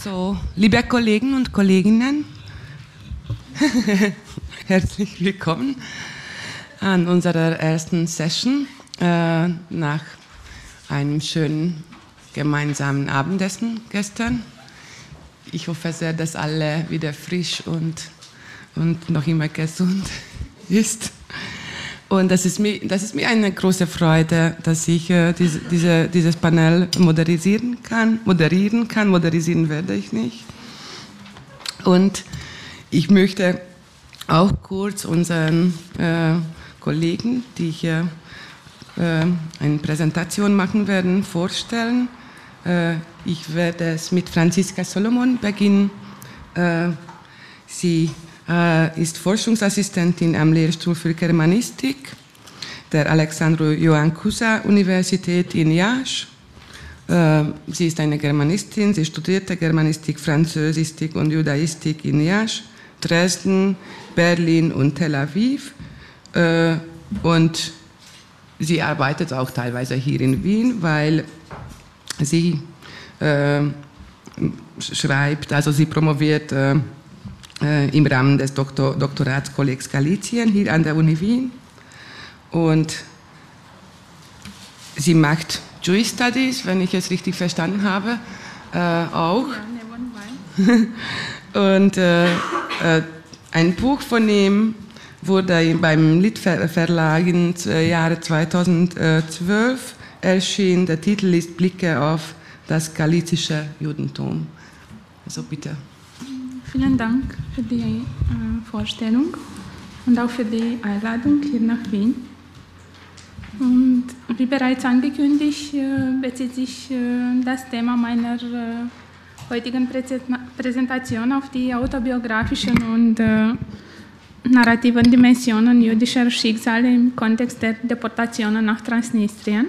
So, liebe Kollegen und Kolleginnen, herzlich willkommen an unserer ersten Session nach einem schönen gemeinsamen Abendessen gestern. Ich hoffe sehr, dass alle wieder frisch und noch immer gesund ist. Und das ist mir eine große Freude, dass ich dieses Panel moderieren kann. Moderisieren werde ich nicht. Und ich möchte auch kurz unseren Kollegen, die hier eine Präsentation machen werden, vorstellen. Ich werde es mit Franziska Solomon beginnen. Sie ist Forschungsassistentin am Lehrstuhl für Germanistik der Alexandru Ioan Cuza Universität in Iași. Sie ist eine Germanistin, sie studierte Germanistik, Französistik und Judaistik in Iași, Dresden, Berlin und Tel Aviv. Und sie arbeitet auch teilweise hier in Wien, weil sie schreibt, also sie promoviert im Rahmen des Doktoratskollegs Galizien hier an der Uni Wien. Und sie macht Jewish Studies, wenn ich es richtig verstanden habe, auch. Und ein Buch von ihm wurde beim Lied-Verlag im Jahre 2012 erschienen. Der Titel ist Blicke auf das galizische Judentum. Also bitte. Vielen Dank für die Vorstellung und auch für die Einladung hier nach Wien. Und wie bereits angekündigt, bezieht sich das Thema meiner heutigen Präsentation auf die autobiografischen und narrativen Dimensionen jüdischer Schicksale im Kontext der Deportationen nach Transnistrien.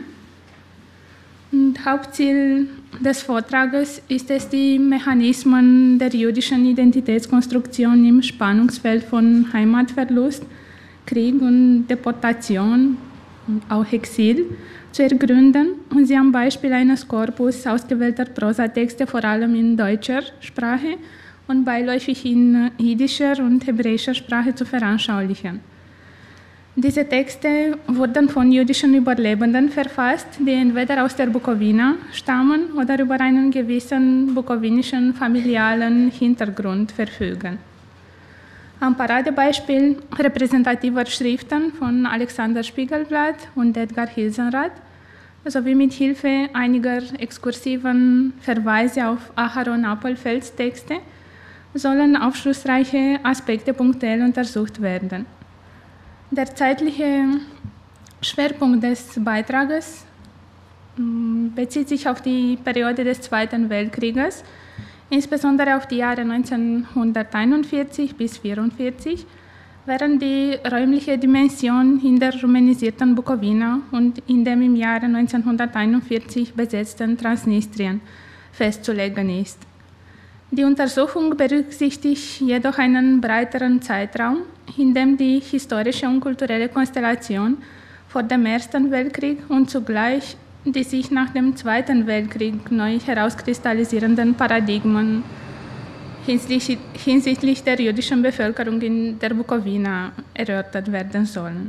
Und Hauptziel des Vortrages ist es, die Mechanismen der jüdischen Identitätskonstruktion im Spannungsfeld von Heimatverlust, Krieg und Deportation und auch Exil zu ergründen und sie am Beispiel eines Korpus ausgewählter Prosatexte vor allem in deutscher Sprache und beiläufig in jiddischer und hebräischer Sprache zu veranschaulichen. Diese Texte wurden von jüdischen Überlebenden verfasst, die entweder aus der Bukowina stammen oder über einen gewissen bukowinischen familialen Hintergrund verfügen. Am Paradebeispiel repräsentativer Schriften von Alexander Spiegelblatt und Edgar Hilsenrath sowie mit Hilfe einiger exkursiven Verweise auf Aharon Appelfelds Texte sollen aufschlussreiche Aspekte punktuell untersucht werden. Der zeitliche Schwerpunkt des Beitrages bezieht sich auf die Periode des Zweiten Weltkrieges, insbesondere auf die Jahre 1941 bis 1944, während die räumliche Dimension in der rumänisierten Bukowina und in dem im Jahre 1941 besetzten Transnistrien festzulegen ist. Die Untersuchung berücksichtigt jedoch einen breiteren Zeitraum, in dem die historische und kulturelle Konstellation vor dem Ersten Weltkrieg und zugleich die sich nach dem Zweiten Weltkrieg neu herauskristallisierenden Paradigmen hinsichtlich der jüdischen Bevölkerung in der Bukowina erörtert werden sollen.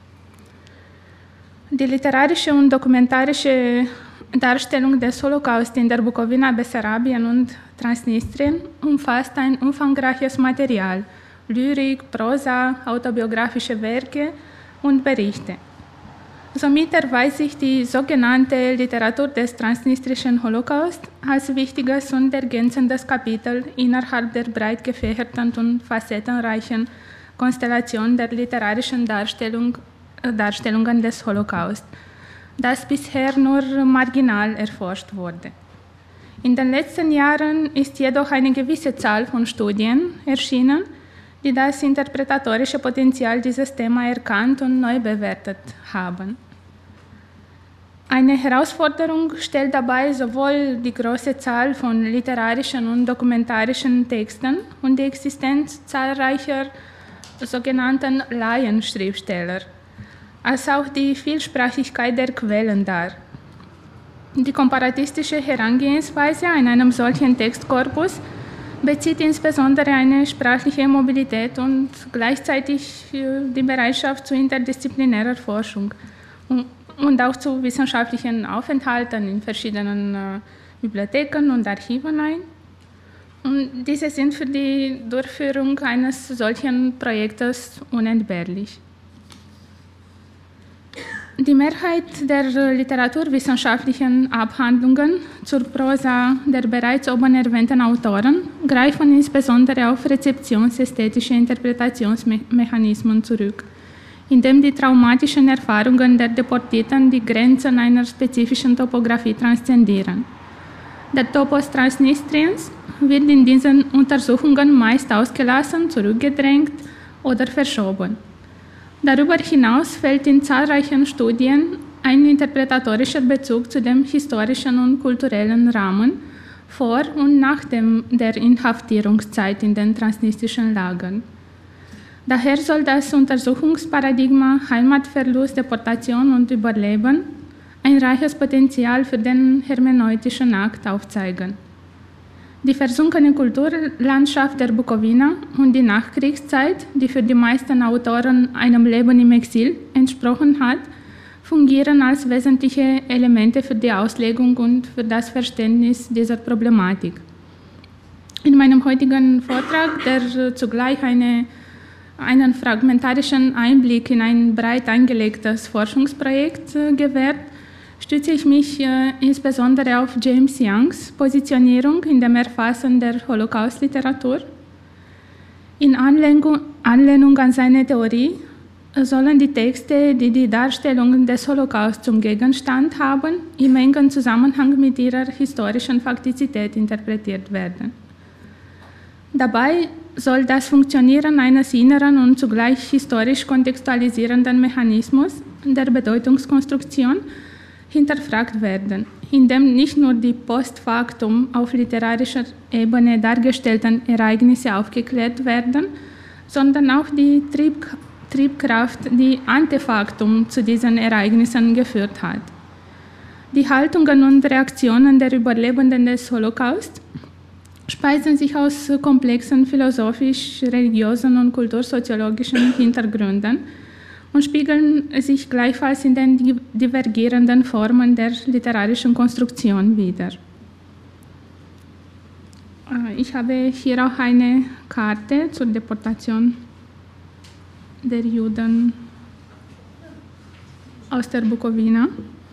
Die literarische und dokumentarische Darstellung des Holocaust in der Bukowina, Bessarabien und Transnistrien umfasst ein umfangreiches Material, Lyrik, Prosa, autobiografische Werke und Berichte. Somit erweist sich die sogenannte Literatur des transnistrischen Holocaust als wichtiges und ergänzendes Kapitel innerhalb der breit gefächerten und facettenreichen Konstellation der literarischen Darstellungen des Holocaust, das bisher nur marginal erforscht wurde. In den letzten Jahren ist jedoch eine gewisse Zahl von Studien erschienen, die das interpretatorische Potenzial dieses Themas erkannt und neu bewertet haben. Eine Herausforderung stellt dabei sowohl die große Zahl von literarischen und dokumentarischen Texten und die Existenz zahlreicher sogenannten Laienschriftsteller, als auch die Vielsprachigkeit der Quellen dar. Die komparatistische Herangehensweise an einem solchen Textkorpus bezieht insbesondere eine sprachliche Mobilität und gleichzeitig die Bereitschaft zu interdisziplinärer Forschung und auch zu wissenschaftlichen Aufenthalten in verschiedenen Bibliotheken und Archiven ein. Und diese sind für die Durchführung eines solchen Projektes unentbehrlich. Die Mehrheit der literaturwissenschaftlichen Abhandlungen zur Prosa der bereits oben erwähnten Autoren greifen insbesondere auf rezeptionsästhetische Interpretationsmechanismen zurück, indem die traumatischen Erfahrungen der Deportierten die Grenzen einer spezifischen Topographie transzendieren. Der Topos Transnistriens wird in diesen Untersuchungen meist ausgelassen, zurückgedrängt oder verschoben. Darüber hinaus fällt in zahlreichen Studien ein interpretatorischer Bezug zu dem historischen und kulturellen Rahmen vor und nach der Inhaftierungszeit in den transnistrischen Lagern. Daher soll das Untersuchungsparadigma Heimatverlust, Deportation und Überleben ein reiches Potenzial für den hermeneutischen Akt aufzeigen. Die versunkene Kulturlandschaft der Bukowina und die Nachkriegszeit, die für die meisten Autoren einem Leben im Exil entsprochen hat, fungieren als wesentliche Elemente für die Auslegung und für das Verständnis dieser Problematik. In meinem heutigen Vortrag, der zugleich einen fragmentarischen Einblick in ein breit angelegtes Forschungsprojekt gewährt, stütze ich mich insbesondere auf James Youngs Positionierung in dem Erfassen der Holocaust-Literatur. In Anlehnung an seine Theorie sollen die Texte, die die Darstellung des Holocaust zum Gegenstand haben, im engen Zusammenhang mit ihrer historischen Faktizität interpretiert werden. Dabei soll das Funktionieren eines inneren und zugleich historisch kontextualisierenden Mechanismus der Bedeutungskonstruktion hinterfragt werden, indem nicht nur die post factum auf literarischer Ebene dargestellten Ereignisse aufgeklärt werden, sondern auch die Triebkraft, die ante factum zu diesen Ereignissen geführt hat. Die Haltungen und Reaktionen der Überlebenden des Holocaust speisen sich aus komplexen philosophisch, religiösen und kultursoziologischen Hintergründen und spiegeln sich gleichfalls in den divergierenden Formen der literarischen Konstruktion wider. Ich habe hier auch eine Karte zur Deportation der Juden aus der Bukowina.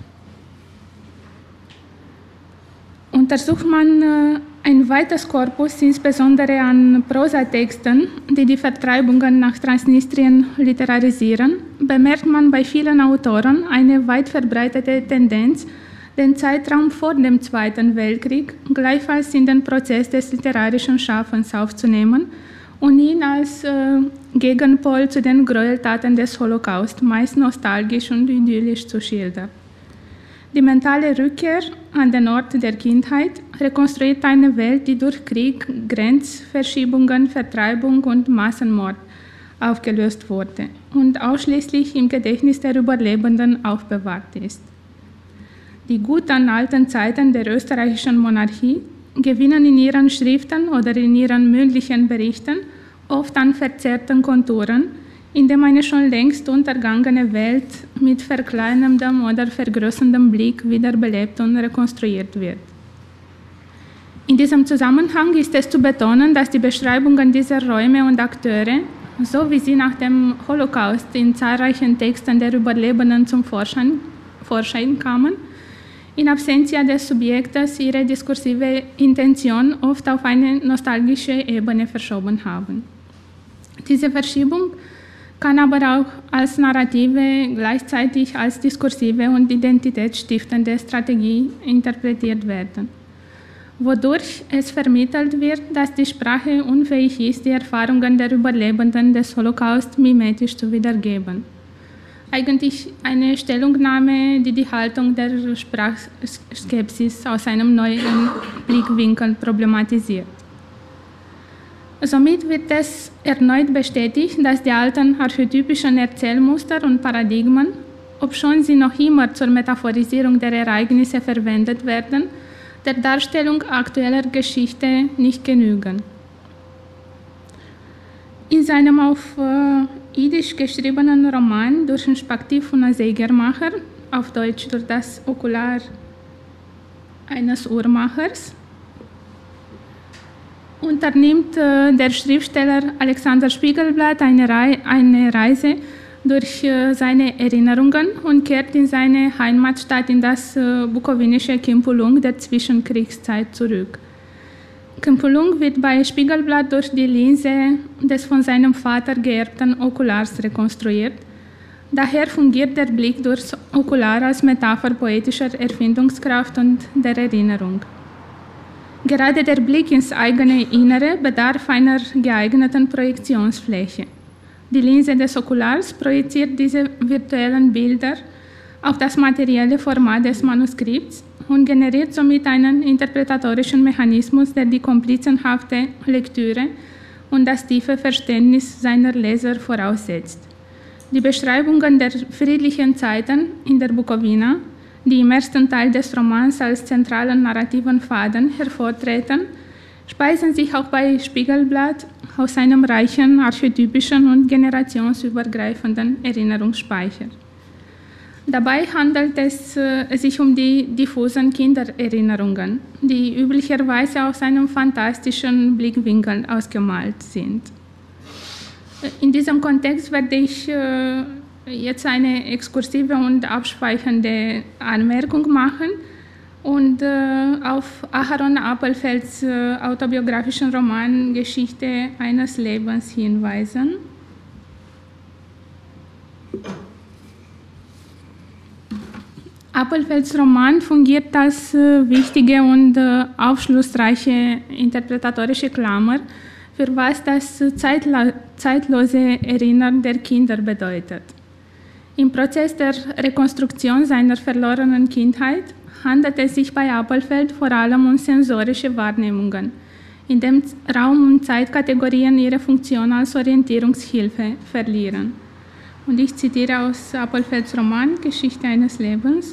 Untersucht man ein weites Korpus, insbesondere an Prosatexten, die die Vertreibungen nach Transnistrien literarisieren, bemerkt man bei vielen Autoren eine weit verbreitete Tendenz, den Zeitraum vor dem Zweiten Weltkrieg gleichfalls in den Prozess des literarischen Schaffens aufzunehmen und ihn als Gegenpol zu den Gräueltaten des Holocaust meist nostalgisch und idyllisch zu schildern. Die mentale Rückkehr an den Ort der Kindheit rekonstruiert eine Welt, die durch Krieg, Grenzverschiebungen, Vertreibung und Massenmord aufgelöst wurde und ausschließlich im Gedächtnis der Überlebenden aufbewahrt ist. Die guten alten Zeiten der österreichischen Monarchie gewinnen in ihren Schriften oder in ihren mündlichen Berichten oft an verzerrten Konturen, indem eine schon längst untergangene Welt mit verkleinerndem oder vergrößerndem Blick wiederbelebt und rekonstruiert wird. In diesem Zusammenhang ist es zu betonen, dass die Beschreibungen dieser Räume und Akteure, so wie sie nach dem Holocaust in zahlreichen Texten der Überlebenden zum Vorschein kamen, in Absentia des Subjektes ihre diskursive Intention oft auf eine nostalgische Ebene verschoben haben. Diese Verschiebung kann aber auch als narrative, gleichzeitig als diskursive und identitätsstiftende Strategie interpretiert werden, wodurch es vermittelt wird, dass die Sprache unfähig ist, die Erfahrungen der Überlebenden des Holocaust mimetisch zu wiedergeben. Eigentlich eine Stellungnahme, die die Haltung der Sprachskepsis aus einem neuen Blickwinkel problematisiert. Somit wird es erneut bestätigt, dass die alten archetypischen Erzählmuster und Paradigmen obschon sie noch immer zur Metaphorisierung der Ereignisse verwendet werden, der Darstellung aktueller Geschichte nicht genügen. In seinem auf Jiddisch geschriebenen Roman Durch den Spektiv von einem Sägermacher, auf Deutsch durch das Okular eines Uhrmachers, unternimmt der Schriftsteller Alexander Spiegelblatt eine Reise durch seine Erinnerungen und kehrt in seine Heimatstadt in das bukowinische Kimpulung der Zwischenkriegszeit zurück. Kimpulung wird bei Spiegelblatt durch die Linse des von seinem Vater geerbten Okulars rekonstruiert. Daher fungiert der Blick durchs Okular als Metapher poetischer Erfindungskraft und der Erinnerung. Gerade der Blick ins eigene Innere bedarf einer geeigneten Projektionsfläche. Die Linse des Okulars projiziert diese virtuellen Bilder auf das materielle Format des Manuskripts und generiert somit einen interpretatorischen Mechanismus, der die komplizenhafte Lektüre und das tiefe Verständnis seiner Leser voraussetzt. Die Beschreibungen der friedlichen Zeiten in der Bukowina, die im ersten Teil des Romans als zentralen narrativen Faden hervortreten, speisen sich auch bei Spiegelblatt aus einem reichen, archetypischen und generationsübergreifenden Erinnerungsspeicher. Dabei handelt es sich um die diffusen Kindererinnerungen, die üblicherweise aus einem fantastischen Blickwinkel ausgemalt sind. In diesem Kontext werde ich jetzt eine exkursive und abschweifende Anmerkung machen und auf Aharon Appelfelds autobiografischen Roman Geschichte eines Lebens hinweisen. Appelfelds Roman fungiert als wichtige und aufschlussreiche interpretatorische Klammer, für was das zeitlose Erinnern der Kinder bedeutet. Im Prozess der Rekonstruktion seiner verlorenen Kindheit handelt es sich bei Appelfeld vor allem um sensorische Wahrnehmungen, in dem Raum- und Zeitkategorien ihre Funktion als Orientierungshilfe verlieren. Und ich zitiere aus Appelfelds Roman Geschichte eines Lebens.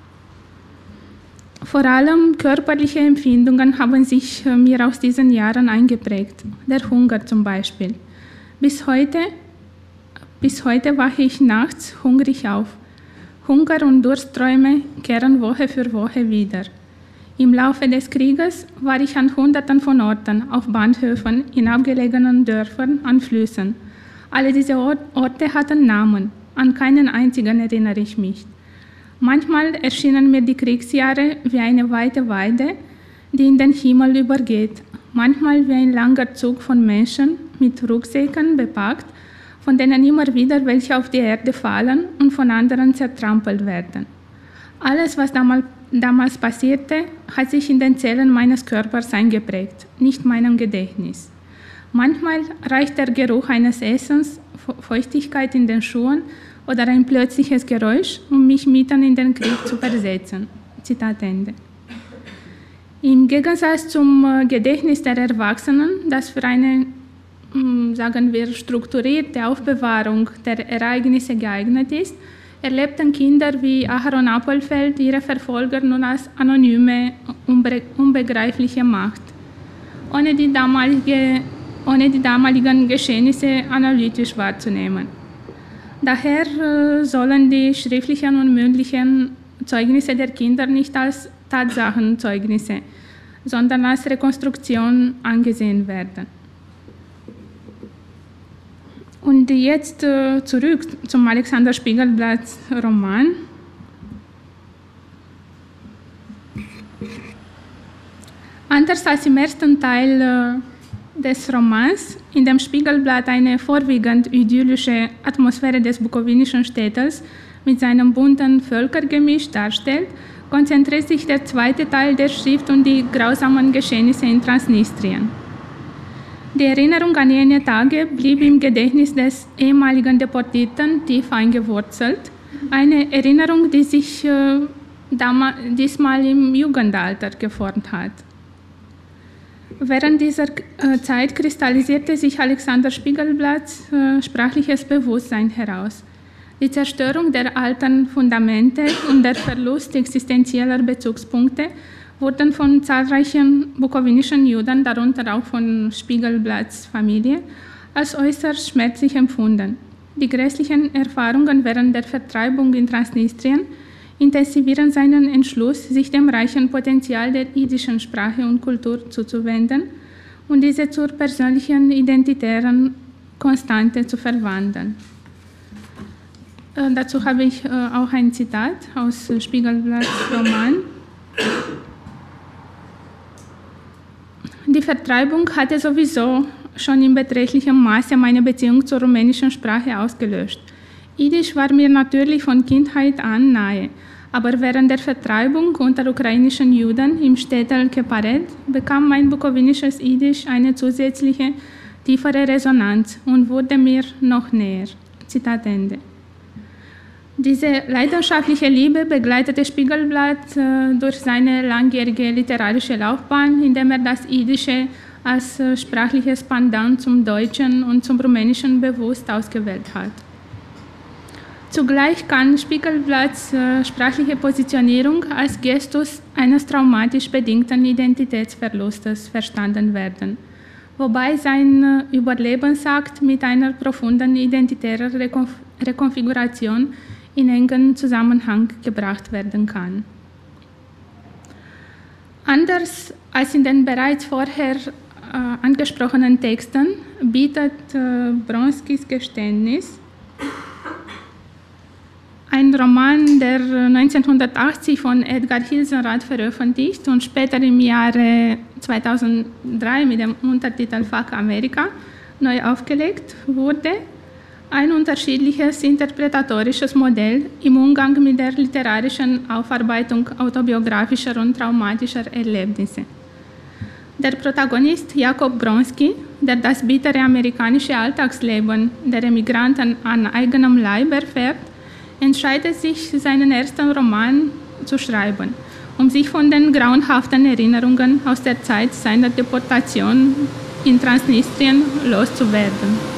Vor allem körperliche Empfindungen haben sich mir aus diesen Jahren eingeprägt. Der Hunger zum Beispiel. Bis heute wache ich nachts hungrig auf. Hunger und Durstträume kehren Woche für Woche wieder. Im Laufe des Krieges war ich an Hunderten von Orten, auf Bahnhöfen, in abgelegenen Dörfern, an Flüssen. Alle diese Orte hatten Namen, an keinen einzigen erinnere ich mich. Manchmal erschienen mir die Kriegsjahre wie eine weite Weide, die in den Himmel übergeht, manchmal wie ein langer Zug von Menschen mit Rucksäcken bepackt, von denen immer wieder welche auf die Erde fallen und von anderen zertrampelt werden. Alles, was damals passierte, hat sich in den Zellen meines Körpers eingeprägt, nicht meinem Gedächtnis. Manchmal reicht der Geruch eines Essens, Feuchtigkeit in den Schuhen oder ein plötzliches Geräusch, um mich mitten in den Krieg zu versetzen. Zitat Ende. Im Gegensatz zum Gedächtnis der Erwachsenen, das für eine, sagen wir, strukturierte Aufbewahrung der Ereignisse geeignet ist, erlebten Kinder wie Aharon Appelfeld ihre Verfolger nun als anonyme, unbegreifliche Macht, ohne die damaligen Geschehnisse analytisch wahrzunehmen. Daher sollen die schriftlichen und mündlichen Zeugnisse der Kinder nicht als Tatsachenzeugnisse, sondern als Rekonstruktion angesehen werden. Und jetzt zurück zum Alexander Spiegelblatts Roman. Anders als im ersten Teil des Romans, in dem Spiegelblatt eine vorwiegend idyllische Atmosphäre des bukowinischen Städtels mit seinem bunten Völkergemisch darstellt, konzentriert sich der zweite Teil der Schrift um die grausamen Geschehnisse in Transnistrien. Die Erinnerung an jene Tage blieb im Gedächtnis des ehemaligen Deportierten tief eingewurzelt, eine Erinnerung, die sich diesmal im Jugendalter geformt hat. Während dieser Zeit kristallisierte sich Alexander Spiegelblatts sprachliches Bewusstsein heraus. Die Zerstörung der alten Fundamente und der Verlust existenzieller Bezugspunkte wurden von zahlreichen bukowinischen Juden, darunter auch von Spiegelblatts Familie, als äußerst schmerzlich empfunden. Die grässlichen Erfahrungen während der Vertreibung in Transnistrien intensivieren seinen Entschluss, sich dem reichen Potenzial der jiddischen Sprache und Kultur zuzuwenden und diese zur persönlichen identitären Konstante zu verwandeln. Dazu habe ich auch ein Zitat aus Spiegelblatts Roman. Die Vertreibung hatte sowieso schon in beträchtlichem Maße meine Beziehung zur rumänischen Sprache ausgelöscht. Jiddisch war mir natürlich von Kindheit an nahe, aber während der Vertreibung unter ukrainischen Juden im Städtel Keparet bekam mein bukowinisches Jiddisch eine zusätzliche, tiefere Resonanz und wurde mir noch näher. Zitat Ende. Diese leidenschaftliche Liebe begleitete Spiegelblatt durch seine langjährige literarische Laufbahn, indem er das Jiddische als sprachliches Pendant zum Deutschen und zum Rumänischen bewusst ausgewählt hat. Zugleich kann Spiegelblatts sprachliche Positionierung als Gestus eines traumatisch bedingten Identitätsverlustes verstanden werden, wobei sein Überlebensakt mit einer profunden identitären Rekonfiguration in engen Zusammenhang gebracht werden kann. Anders als in den bereits vorher angesprochenen Texten bietet Bronskis Geständnis, ein Roman, der 1980 von Edgar Hilsenrath veröffentlicht und später im Jahre 2003 mit dem Untertitel Fuck America neu aufgelegt wurde, ein unterschiedliches interpretatorisches Modell im Umgang mit der literarischen Aufarbeitung autobiografischer und traumatischer Erlebnisse. Der Protagonist Jakob Bronski, der das bittere amerikanische Alltagsleben der Emigranten an eigenem Leib erfährt, entscheidet sich, seinen ersten Roman zu schreiben, um sich von den grauenhaften Erinnerungen aus der Zeit seiner Deportation in Transnistrien loszuwerden.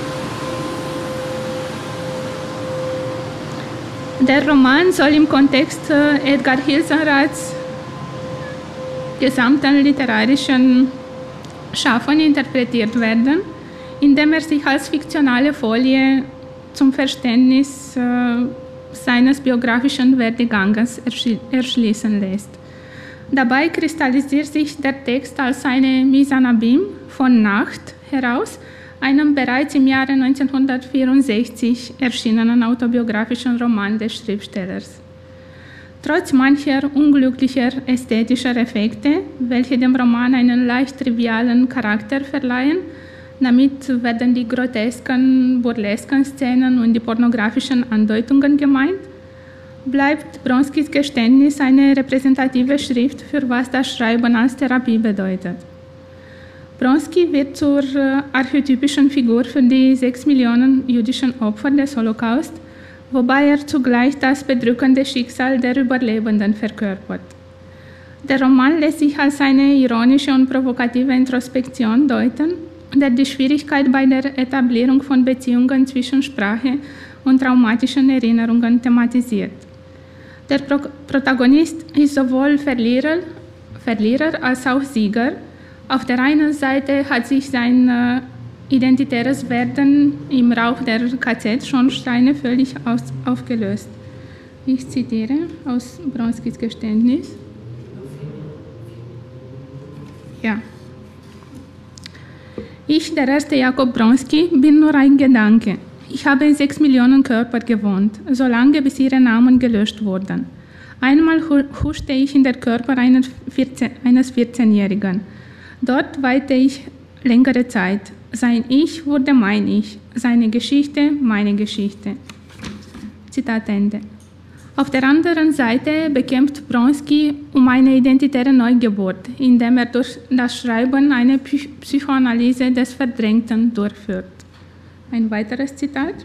Der Roman soll im Kontext Edgar Hilsenraths gesamten literarischen Schaffen interpretiert werden, indem er sich als fiktionale Folie zum Verständnis seines biografischen Werdeganges erschließen lässt. Dabei kristallisiert sich der Text als eine Mise en abîme von Nacht heraus, einem bereits im Jahre 1964 erschienenen autobiografischen Roman des Schriftstellers. Trotz mancher unglücklicher ästhetischer Effekte, welche dem Roman einen leicht trivialen Charakter verleihen, damit werden die grotesken, burlesken Szenen und die pornografischen Andeutungen gemeint, bleibt Bronskis Geständnis eine repräsentative Schrift, für was das Schreiben als Therapie bedeutet. Bronski wird zur archetypischen Figur für die 6 Millionen jüdischen Opfer des Holocaust, wobei er zugleich das bedrückende Schicksal der Überlebenden verkörpert. Der Roman lässt sich als eine ironische und provokative Introspektion deuten, der die Schwierigkeit bei der Etablierung von Beziehungen zwischen Sprache und traumatischen Erinnerungen thematisiert. Der Protagonist ist sowohl Verlierer als auch Sieger. Auf der einen Seite hat sich sein identitäres Werden im Rauch der KZ-Schornsteine völlig aufgelöst. Ich zitiere aus Bronskis Geständnis. Ja. Ich, der erste Jakob Bronski, bin nur ein Gedanke. Ich habe in 6 Millionen Körper gewohnt, solange bis ihre Namen gelöscht wurden. Einmal huschte ich in der Körper eines 14-Jährigen. Dort weihte ich längere Zeit. Sein Ich wurde mein Ich, seine Geschichte meine Geschichte. Zitat Ende. Auf der anderen Seite bekämpft Bronski um eine identitäre Neugeburt, indem er durch das Schreiben eine Psychoanalyse des Verdrängten durchführt. Ein weiteres Zitat.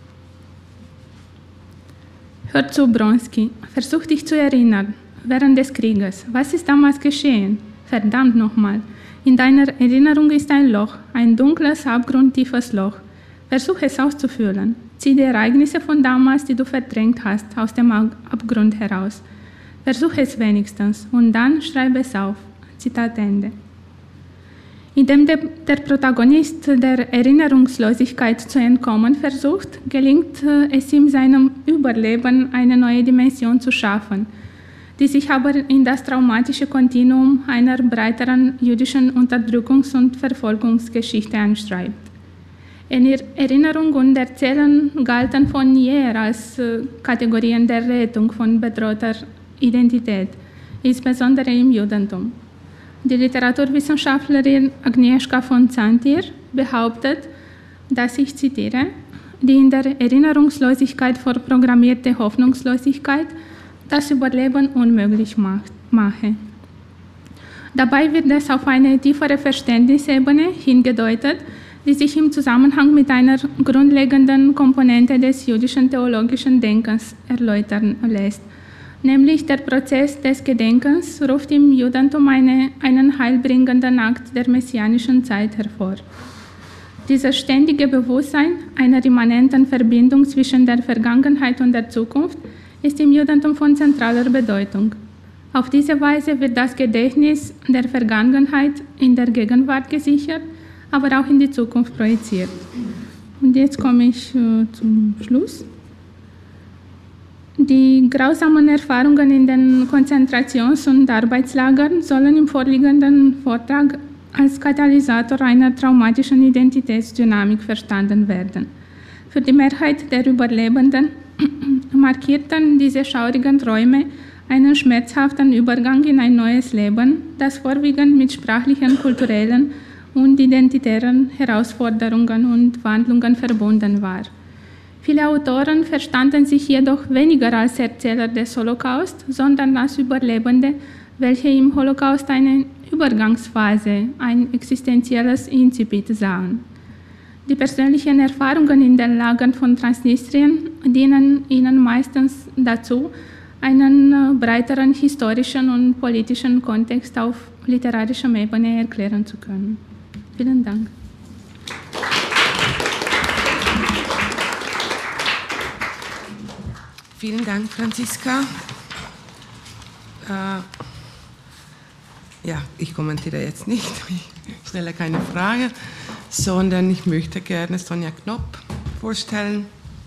Hör zu, Bronski, versuch dich zu erinnern, während des Krieges. Was ist damals geschehen? Verdammt nochmal. In deiner Erinnerung ist ein Loch, ein dunkles, abgrundtiefes Loch. Versuch es auszufüllen. Zieh die Ereignisse von damals, die du verdrängt hast, aus dem Abgrund heraus. Versuche es wenigstens und dann schreibe es auf. Zitat Ende. Indem der Protagonist der Erinnerungslosigkeit zu entkommen versucht, gelingt es ihm, seinem Überleben eine neue Dimension zu schaffen, die sich aber in das traumatische Kontinuum einer breiteren jüdischen Unterdrückungs- und Verfolgungsgeschichte einschreibt. Erinnerung und Erzählen galten von jeher als Kategorien der Rettung von bedrohter Identität, insbesondere im Judentum. Die Literaturwissenschaftlerin Agnieszka von Zantir behauptet, dass ich zitiere, die in der Erinnerungslosigkeit vorprogrammierte Hoffnungslosigkeit das Überleben unmöglich mache. Dabei wird es auf eine tiefere Verständnisebene hingedeutet, die sich im Zusammenhang mit einer grundlegenden Komponente des jüdischen theologischen Denkens erläutern lässt. Nämlich der Prozess des Gedenkens ruft im Judentum einen heilbringenden Akt der messianischen Zeit hervor. Dieses ständige Bewusstsein einer immanenten Verbindung zwischen der Vergangenheit und der Zukunft ist im Judentum von zentraler Bedeutung. Auf diese Weise wird das Gedächtnis der Vergangenheit in der Gegenwart gesichert, aber auch in die Zukunft projiziert. Und jetzt komme ich zum Schluss. Die grausamen Erfahrungen in den Konzentrations- und Arbeitslagern sollen im vorliegenden Vortrag als Katalysator einer traumatischen Identitätsdynamik verstanden werden. Für die Mehrheit der Überlebenden markierten diese schaurigen Träume einen schmerzhaften Übergang in ein neues Leben, das vorwiegend mit sprachlichen, kulturellen und identitären Herausforderungen und Wandlungen verbunden war. Viele Autoren verstanden sich jedoch weniger als Erzähler des Holocaust, sondern als Überlebende, welche im Holocaust eine Übergangsphase, ein existenzielles Incipit sahen. Die persönlichen Erfahrungen in den Lagern von Transnistrien dienen ihnen meistens dazu, einen breiteren historischen und politischen Kontext auf literarischer Ebene erklären zu können. Vielen Dank. Vielen Dank, Franziska. Ich kommentiere jetzt nicht, ich stelle keine Frage, sondern ich möchte gerne Sonja Knopp vorstellen.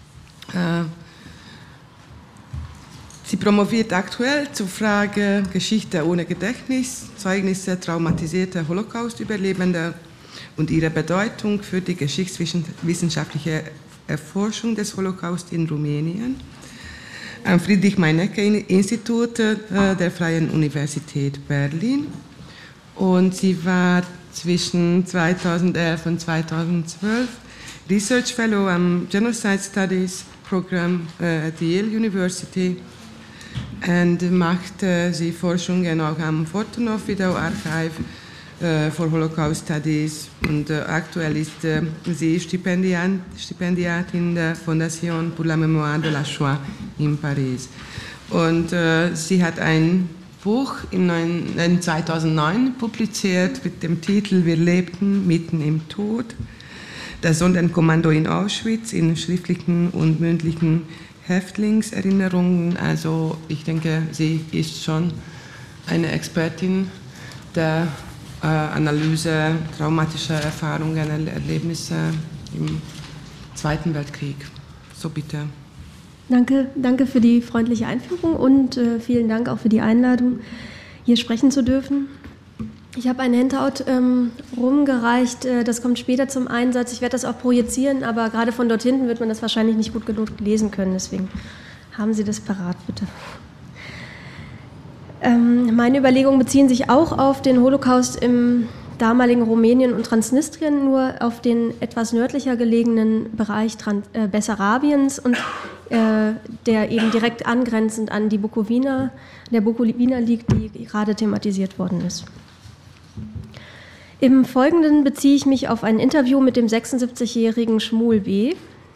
Sie promoviert aktuell zur Frage Geschichte ohne Gedächtnis, Zeugnisse traumatisierter Holocaust-Überlebender und ihre Bedeutung für die geschichtswissenschaftliche Erforschung des Holocaust in Rumänien am Friedrich-Meinecke-Institut der Freien Universität Berlin. Und sie war zwischen 2011 und 2012 Research Fellow am Genocide Studies Program at the Yale University und macht sie Forschungen auch am Fortunov Video Archive for Holocaust Studies und aktuell ist sie Stipendiatin der Fondation pour la Mémoire de la Shoah in Paris. Und sie hat ein Buch in 2009 publiziert mit dem Titel Wir lebten mitten im Tod, das Sonderkommando in Auschwitz in schriftlichen und mündlichen Häftlingserinnerungen. Also ich denke, sie ist schon eine Expertin der Analyse traumatischer Erfahrungen, Erlebnisse im Zweiten Weltkrieg. So bitte. Danke für die freundliche Einführung und vielen Dank auch für die Einladung, hier sprechen zu dürfen. Ich habe ein Handout rumgereicht, das kommt später zum Einsatz. Ich werde das auch projizieren, aber gerade von dort hinten wird man das wahrscheinlich nicht gut genug lesen können. Deswegen haben Sie das parat, bitte. Meine Überlegungen beziehen sich auch auf den Holocaust im damaligen Rumänien und Transnistrien, nur auf den etwas nördlicher gelegenen Bereich Bessarabiens und der eben direkt angrenzend an die Bukowina liegt, die gerade thematisiert worden ist. Im Folgenden beziehe ich mich auf ein Interview mit dem 76-jährigen Shmuel B.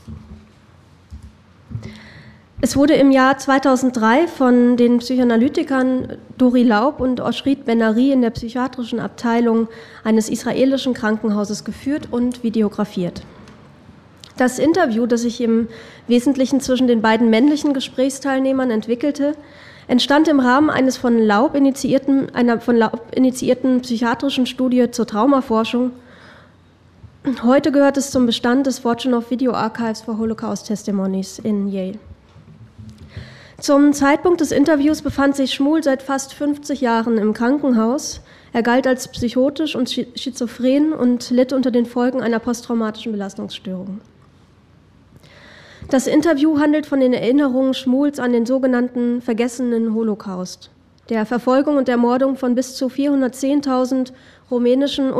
Es wurde im Jahr 2003 von den Psychoanalytikern Dori Laub und Oshrit Ben-Ari in der psychiatrischen Abteilung eines israelischen Krankenhauses geführt und videografiert. Das Interview, das sich im Wesentlichen zwischen den beiden männlichen Gesprächsteilnehmern entwickelte, entstand im Rahmen einer von Laub initiierten psychiatrischen Studie zur Traumaforschung. Heute gehört es zum Bestand des Fortunoff Video Archives for Holocaust Testimonies in Yale. Zum Zeitpunkt des Interviews befand sich Schmuhl seit fast 50 Jahren im Krankenhaus. Er galt als psychotisch und schizophren und litt unter den Folgen einer posttraumatischen Belastungsstörung. Das Interview handelt von den Erinnerungen Schmuls an den sogenannten vergessenen Holocaust, der Verfolgung und Ermordung von bis zu 410.000 rumänischen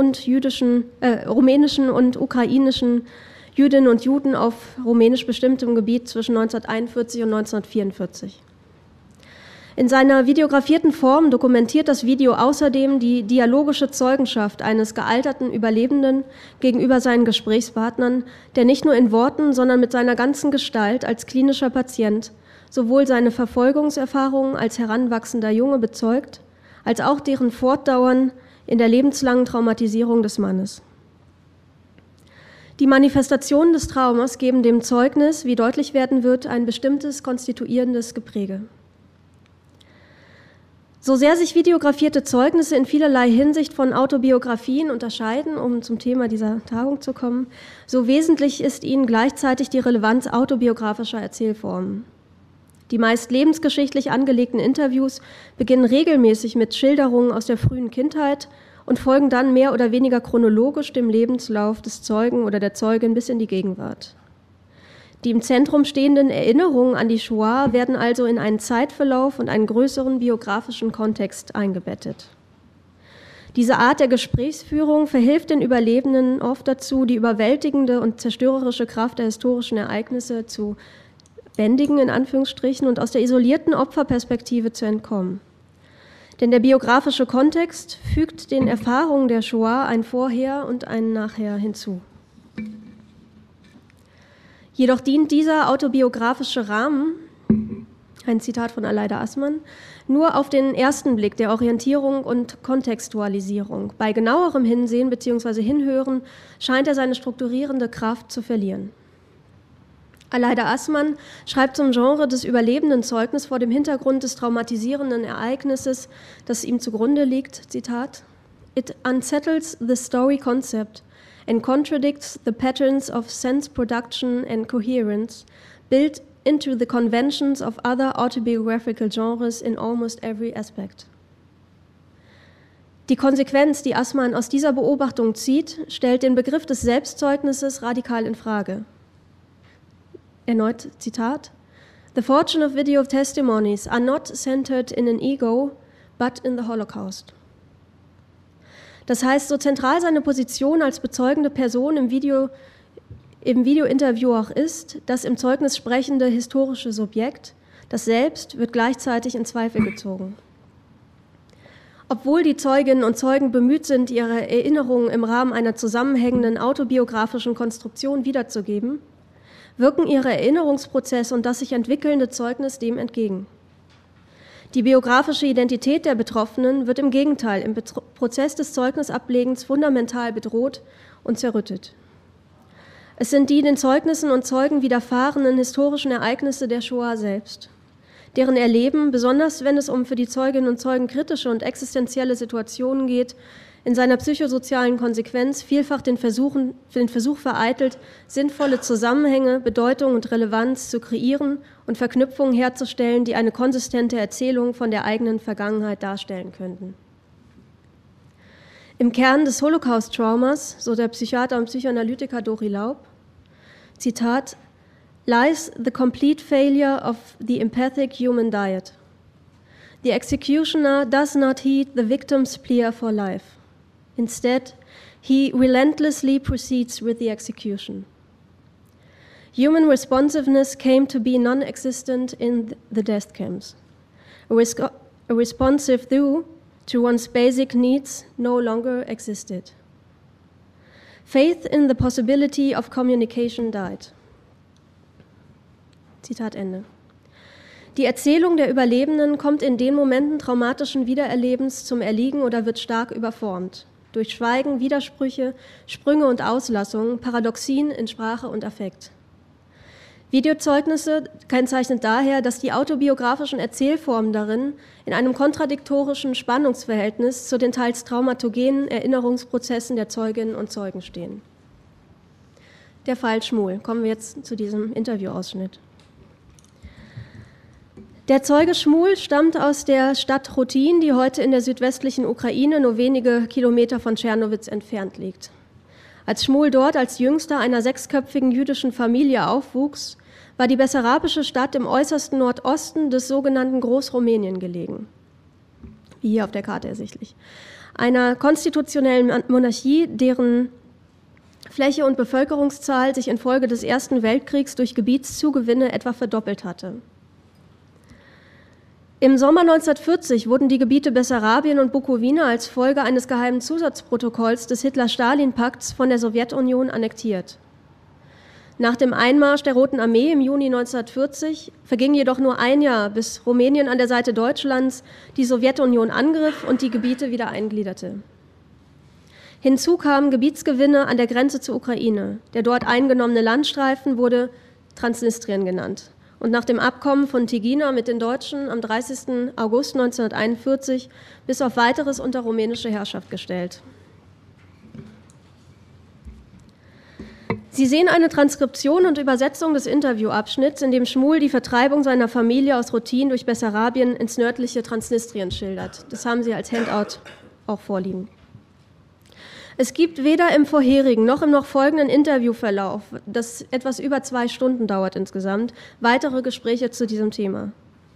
und ukrainischen Jüdinnen und Juden auf rumänisch bestimmtem Gebiet zwischen 1941 und 1944. In seiner videografierten Form dokumentiert das Video außerdem die dialogische Zeugenschaft eines gealterten Überlebenden gegenüber seinen Gesprächspartnern, der nicht nur in Worten, sondern mit seiner ganzen Gestalt als klinischer Patient sowohl seine Verfolgungserfahrungen als heranwachsender Junge bezeugt, als auch deren Fortdauern in der lebenslangen Traumatisierung des Mannes. Die Manifestationen des Traumas geben dem Zeugnis, wie deutlich werden wird, ein bestimmtes konstituierendes Gepräge. So sehr sich videografierte Zeugnisse in vielerlei Hinsicht von Autobiografien unterscheiden, um zum Thema dieser Tagung zu kommen, so wesentlich ist ihnen gleichzeitig die Relevanz autobiografischer Erzählformen. Die meist lebensgeschichtlich angelegten Interviews beginnen regelmäßig mit Schilderungen aus der frühen Kindheit und folgen dann mehr oder weniger chronologisch dem Lebenslauf des Zeugen oder der Zeugin bis in die Gegenwart. Die im Zentrum stehenden Erinnerungen an die Shoah werden also in einen Zeitverlauf und einen größeren biografischen Kontext eingebettet. Diese Art der Gesprächsführung verhilft den Überlebenden oft dazu, die überwältigende und zerstörerische Kraft der historischen Ereignisse zu bändigen, in Anführungsstrichen, und aus der isolierten Opferperspektive zu entkommen. Denn der biografische Kontext fügt den Erfahrungen der Shoah ein Vorher und ein Nachher hinzu. Jedoch dient dieser autobiografische Rahmen, ein Zitat von Aleida Assmann, nur auf den ersten Blick der Orientierung und Kontextualisierung. Bei genauerem Hinsehen bzw. Hinhören scheint er seine strukturierende Kraft zu verlieren. Aleida Assmann schreibt zum Genre des überlebenden Zeugnisses vor dem Hintergrund des traumatisierenden Ereignisses, das ihm zugrunde liegt, Zitat, "It unsettles the story concept and contradicts the patterns of sense production and coherence built into the conventions of other autobiographical genres in almost every aspect." Die Konsequenz, die Assmann aus dieser Beobachtung zieht, stellt den Begriff des Selbstzeugnisses radikal in Frage. Erneut Zitat: "The fortune of video testimonies are not centered in an ego, but in the Holocaust." Das heißt, so zentral seine Position als bezeugende Person im Videointerview auch ist, das im Zeugnis sprechende historische Subjekt, das Selbst, wird gleichzeitig in Zweifel gezogen. Obwohl die Zeuginnen und Zeugen bemüht sind, ihre Erinnerungen im Rahmen einer zusammenhängenden autobiografischen Konstruktion wiederzugeben, wirken ihre Erinnerungsprozesse und das sich entwickelnde Zeugnis dem entgegen. Die biografische Identität der Betroffenen wird im Gegenteil im Prozess des Zeugnisablegens fundamental bedroht und zerrüttet. Es sind die den Zeugnissen und Zeugen widerfahrenen historischen Ereignisse der Shoah selbst, deren Erleben, besonders wenn es um für die Zeuginnen und Zeugen kritische und existenzielle Situationen geht, in seiner psychosozialen Konsequenz vielfach den Versuch vereitelt, sinnvolle Zusammenhänge, Bedeutung und Relevanz zu kreieren und Verknüpfungen herzustellen, die eine konsistente Erzählung von der eigenen Vergangenheit darstellen könnten. Im Kern des Holocaust-Traumas, so der Psychiater und Psychoanalytiker Dori Laub, Zitat, lies the complete failure of the empathic human diet. The executioner does not heed the victim's plea for life. Instead, he relentlessly proceeds with the execution. Human responsiveness came to be non-existent in the death camps. A responsive view to one's basic needs no longer existed. Faith in the possibility of communication died. Zitat Ende. Die Erzählung der Überlebenden kommt in den Momenten traumatischen Wiedererlebens zum Erliegen oder wird stark überformt. durch Schweigen, Widersprüche, Sprünge und Auslassungen, Paradoxien in Sprache und Affekt. Videozeugnisse kennzeichnet daher, dass die autobiografischen Erzählformen darin in einem kontradiktorischen Spannungsverhältnis zu den teils traumatogenen Erinnerungsprozessen der Zeuginnen und Zeugen stehen. Der Fall Schmuhl. Kommen wir jetzt zu diesem Interviewausschnitt. Der Zeuge Schmuhl stammt aus der Stadt Chotin, die heute in der südwestlichen Ukraine nur wenige Kilometer von Tschernowitz entfernt liegt. Als Schmuhl dort als jüngster einer 6-köpfigen jüdischen Familie aufwuchs, war die bessarabische Stadt im äußersten Nordosten des sogenannten Großrumänien gelegen, wie hier auf der Karte ersichtlich, einer konstitutionellen Monarchie, deren Fläche und Bevölkerungszahl sich infolge des Ersten Weltkriegs durch Gebietszugewinne etwa verdoppelt hatte. Im Sommer 1940 wurden die Gebiete Bessarabien und Bukowina als Folge eines geheimen Zusatzprotokolls des Hitler-Stalin-Pakts von der Sowjetunion annektiert. Nach dem Einmarsch der Roten Armee im Juni 1940 verging jedoch nur ein Jahr, bis Rumänien an der Seite Deutschlands die Sowjetunion angriff und die Gebiete wieder eingliederte. Hinzu kamen Gebietsgewinne an der Grenze zur Ukraine. Der dort eingenommene Landstreifen wurde Transnistrien genannt und nach dem Abkommen von Tighina mit den Deutschen am 30. August 1941 bis auf Weiteres unter rumänische Herrschaft gestellt. Sie sehen eine Transkription und Übersetzung des Interviewabschnitts, in dem Schmuhl die Vertreibung seiner Familie aus Chotin durch Bessarabien ins nördliche Transnistrien schildert. Das haben Sie als Handout auch vorliegen. Es gibt weder im vorherigen noch im noch folgenden Interviewverlauf, das etwas über 2 Stunden dauert insgesamt, weitere Gespräche zu diesem Thema.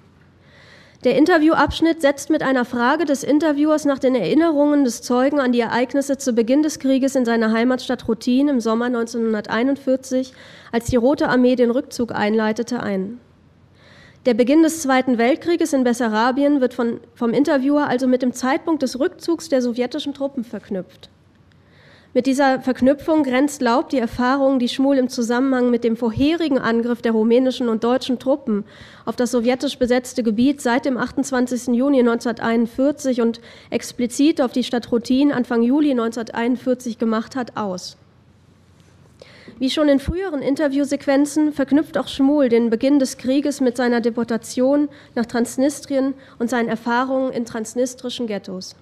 Der Interviewabschnitt setzt mit einer Frage des Interviewers nach den Erinnerungen des Zeugen an die Ereignisse zu Beginn des Krieges in seiner Heimatstadt Chotin im Sommer 1941, als die Rote Armee den Rückzug einleitete, ein. Der Beginn des Zweiten Weltkrieges in Bessarabien wird vom Interviewer also mit dem Zeitpunkt des Rückzugs der sowjetischen Truppen verknüpft. Mit dieser Verknüpfung grenzt Laub die Erfahrungen, die Schmuhl im Zusammenhang mit dem vorherigen Angriff der rumänischen und deutschen Truppen auf das sowjetisch besetzte Gebiet seit dem 28. Juni 1941 und explizit auf die Stadt Chotin Anfang Juli 1941 gemacht hat, aus. Wie schon in früheren Interviewsequenzen verknüpft auch Schmuhl den Beginn des Krieges mit seiner Deportation nach Transnistrien und seinen Erfahrungen in transnistrischen Ghettos.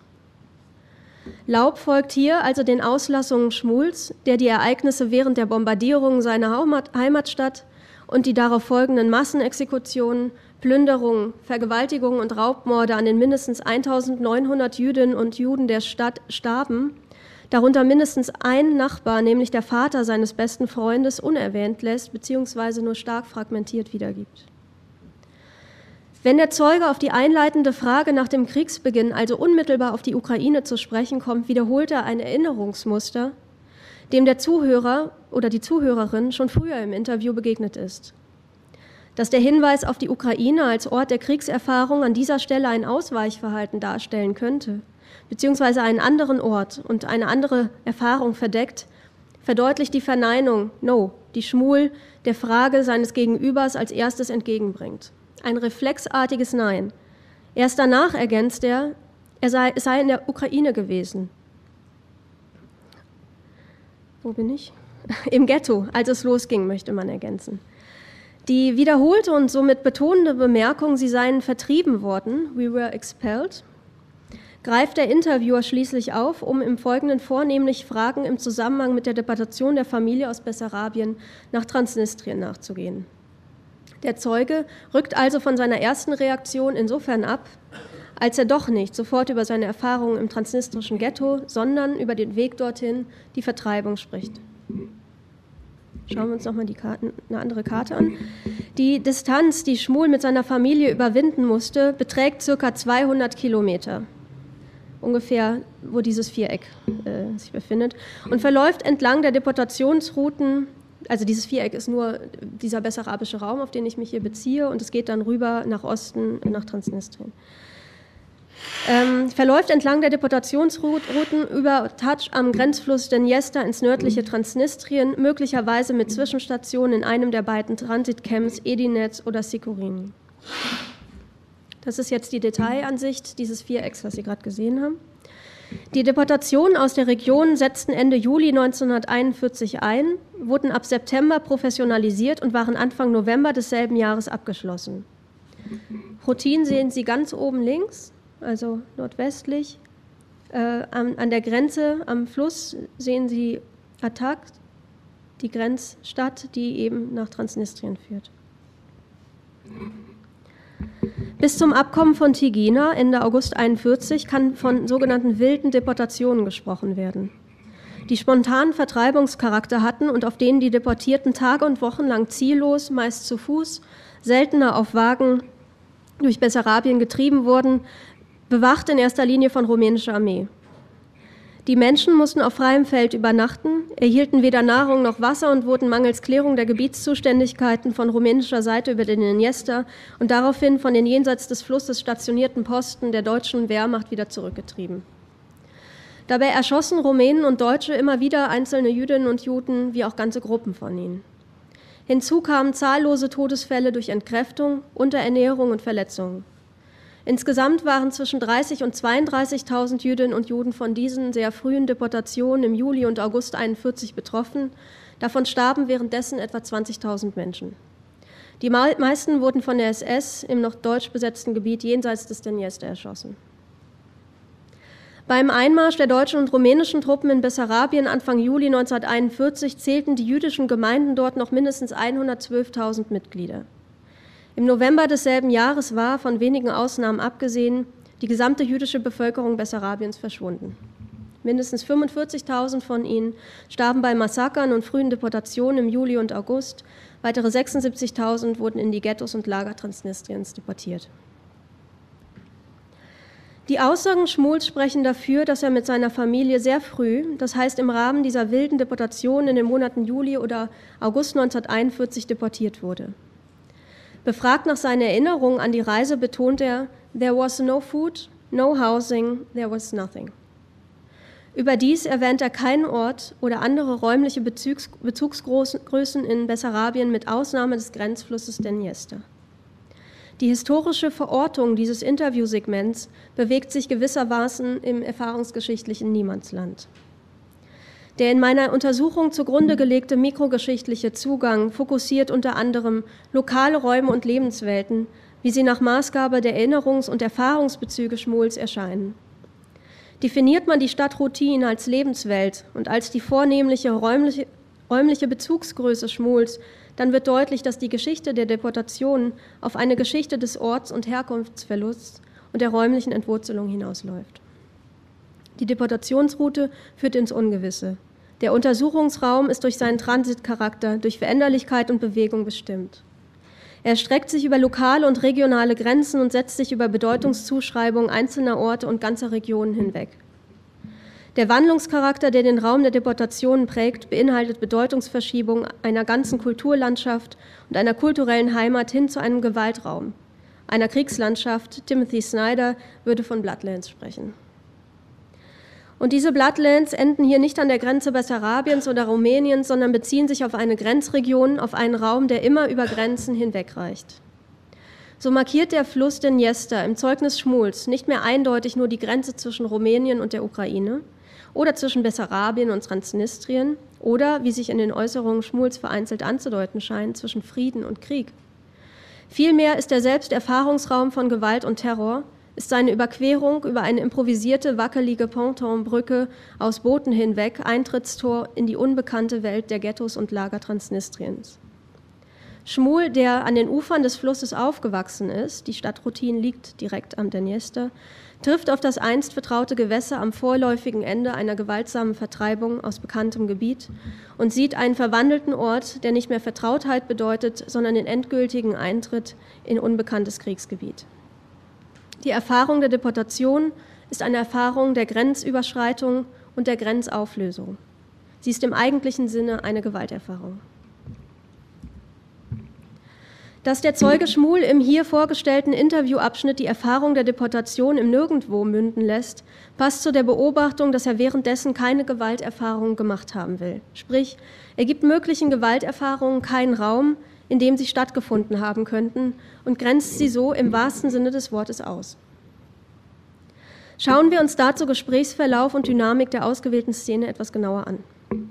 Laub folgt hier also den Auslassungen Schmuhls, der die Ereignisse während der Bombardierung seiner Heimatstadt und die darauf folgenden Massenexekutionen, Plünderungen, Vergewaltigungen und Raubmorde an den mindestens 1900 Jüdinnen und Juden der Stadt starben, darunter mindestens ein Nachbar, nämlich der Vater seines besten Freundes, unerwähnt lässt bzw. nur stark fragmentiert wiedergibt. Wenn der Zeuge auf die einleitende Frage nach dem Kriegsbeginn, also unmittelbar auf die Ukraine zu sprechen kommt, wiederholt er ein Erinnerungsmuster, dem der Zuhörer oder die Zuhörerin schon früher im Interview begegnet ist. Dass der Hinweis auf die Ukraine als Ort der Kriegserfahrung an dieser Stelle ein Ausweichverhalten darstellen könnte, beziehungsweise einen anderen Ort und eine andere Erfahrung verdeckt, verdeutlicht die Verneinung, die Schmuhl der Frage seines Gegenübers als erstes entgegenbringt. Ein reflexartiges Nein. Erst danach ergänzt er, es sei in der Ukraine gewesen. Wo bin ich? Im Ghetto, als es losging, möchte man ergänzen. Die wiederholte und somit betonende Bemerkung, sie seien vertrieben worden, we were expelled, greift der Interviewer schließlich auf, um im Folgenden vornehmlich Fragen im Zusammenhang mit der Deportation der Familie aus Bessarabien nach Transnistrien nachzugehen. Der Zeuge rückt also von seiner ersten Reaktion insofern ab, als er doch nicht sofort über seine Erfahrungen im transnistrischen Ghetto, sondern über den Weg dorthin, die Vertreibung spricht. Schauen wir uns nochmal eine andere Karte an. Die Distanz, die Schmuhl mit seiner Familie überwinden musste, beträgt ca. 200 Kilometer, ungefähr wo dieses Viereck sich befindet, und verläuft entlang der Deportationsrouten. Also dieses Viereck ist nur dieser bessarabische Raum, auf den ich mich hier beziehe, und es geht dann rüber nach Osten, nach Transnistrien. Verläuft entlang der Deportationsrouten über Tatsch am Grenzfluss Dnjester ins nördliche Transnistrien, möglicherweise mit Zwischenstationen in einem der beiden Transitcamps Edinets oder Sikurin. Das ist jetzt die Detailansicht dieses Vierecks, was Sie gerade gesehen haben. Die Deportationen aus der Region setzten Ende Juli 1941 ein, wurden ab September professionalisiert und waren Anfang November desselben Jahres abgeschlossen. Chotin sehen Sie ganz oben links, also nordwestlich. An der Grenze am Fluss sehen Sie Atak, die Grenzstadt, die eben nach Transnistrien führt. Bis zum Abkommen von Tigina Ende August 1941 kann von sogenannten wilden Deportationen gesprochen werden, die spontanen Vertreibungscharakter hatten und auf denen die Deportierten Tage und Wochen lang ziellos, meist zu Fuß, seltener auf Wagen durch Bessarabien getrieben wurden, bewacht in erster Linie von rumänischer Armee. Die Menschen mussten auf freiem Feld übernachten, erhielten weder Nahrung noch Wasser und wurden mangels Klärung der Gebietszuständigkeiten von rumänischer Seite über den Dniester und daraufhin von den jenseits des Flusses stationierten Posten der deutschen Wehrmacht wieder zurückgetrieben. Dabei erschossen Rumänen und Deutsche immer wieder einzelne Jüdinnen und Juden, wie auch ganze Gruppen von ihnen. Hinzu kamen zahllose Todesfälle durch Entkräftung, Unterernährung und Verletzungen. Insgesamt waren zwischen 30.000 und 32.000 Jüdinnen und Juden von diesen sehr frühen Deportationen im Juli und August 1941 betroffen. Davon starben währenddessen etwa 20.000 Menschen. Die meisten wurden von der SS im noch deutsch besetzten Gebiet jenseits des Dniester erschossen. Beim Einmarsch der deutschen und rumänischen Truppen in Bessarabien Anfang Juli 1941 zählten die jüdischen Gemeinden dort noch mindestens 112.000 Mitglieder. Im November desselben Jahres war, von wenigen Ausnahmen abgesehen, die gesamte jüdische Bevölkerung Bessarabiens verschwunden. Mindestens 45.000 von ihnen starben bei Massakern und frühen Deportationen im Juli und August. Weitere 76.000 wurden in die Ghettos und Lager Transnistriens deportiert. Die Aussagen Schmuls sprechen dafür, dass er mit seiner Familie sehr früh, das heißt im Rahmen dieser wilden Deportation in den Monaten Juli oder August 1941 deportiert wurde. Befragt nach seinen Erinnerungen an die Reise betont er, "There was no food, no housing, there was nothing." Überdies erwähnt er keinen Ort oder andere räumliche Bezugsgrößen in Bessarabien mit Ausnahme des Grenzflusses Dniester. Die historische Verortung dieses Interviewsegments bewegt sich gewissermaßen im erfahrungsgeschichtlichen Niemandsland. Der in meiner Untersuchung zugrunde gelegte mikrogeschichtliche Zugang fokussiert unter anderem lokale Räume und Lebenswelten, wie sie nach Maßgabe der Erinnerungs- und Erfahrungsbezüge Schmuls erscheinen. Definiert man die Stadt Chotin als Lebenswelt und als die vornehmliche räumliche Bezugsgröße Schmuls, dann wird deutlich, dass die Geschichte der Deportation auf eine Geschichte des Orts- und Herkunftsverlusts und der räumlichen Entwurzelung hinausläuft. Die Deportationsroute führt ins Ungewisse. Der Untersuchungsraum ist durch seinen Transitcharakter, durch Veränderlichkeit und Bewegung bestimmt. Er streckt sich über lokale und regionale Grenzen und setzt sich über Bedeutungszuschreibungen einzelner Orte und ganzer Regionen hinweg. Der Wandlungscharakter, der den Raum der Deportationen prägt, beinhaltet Bedeutungsverschiebung einer ganzen Kulturlandschaft und einer kulturellen Heimat hin zu einem Gewaltraum, einer Kriegslandschaft. Timothy Snyder würde von Bloodlands sprechen. Und diese Bloodlands enden hier nicht an der Grenze Bessarabiens oder Rumäniens, sondern beziehen sich auf eine Grenzregion, auf einen Raum, der immer über Grenzen hinwegreicht. So markiert der Fluss Dniester im Zeugnis Schmuls nicht mehr eindeutig nur die Grenze zwischen Rumänien und der Ukraine oder zwischen Bessarabien und Transnistrien oder, wie sich in den Äußerungen Schmuls vereinzelt anzudeuten scheint, zwischen Frieden und Krieg. Vielmehr ist er selbst Erfahrungsraum von Gewalt und Terror, ist seine Überquerung über eine improvisierte, wackelige Pontonbrücke aus Booten hinweg Eintrittstor in die unbekannte Welt der Ghettos und Lager Transnistriens. Schmul, der an den Ufern des Flusses aufgewachsen ist, die Stadt Chotin liegt direkt am Dniester, trifft auf das einst vertraute Gewässer am vorläufigen Ende einer gewaltsamen Vertreibung aus bekanntem Gebiet und sieht einen verwandelten Ort, der nicht mehr Vertrautheit bedeutet, sondern den endgültigen Eintritt in unbekanntes Kriegsgebiet. Die Erfahrung der Deportation ist eine Erfahrung der Grenzüberschreitung und der Grenzauflösung. Sie ist im eigentlichen Sinne eine Gewalterfahrung. Dass der Zeuge Schmul im hier vorgestellten Interviewabschnitt die Erfahrung der Deportation im Nirgendwo münden lässt, passt zu der Beobachtung, dass er währenddessen keine Gewalterfahrungen gemacht haben will. Sprich, er gibt möglichen Gewalterfahrungen keinen Raum, in dem sie stattgefunden haben könnten und grenzt sie so im wahrsten Sinne des Wortes aus. Schauen wir uns dazu Gesprächsverlauf und Dynamik der ausgewählten Szene etwas genauer an.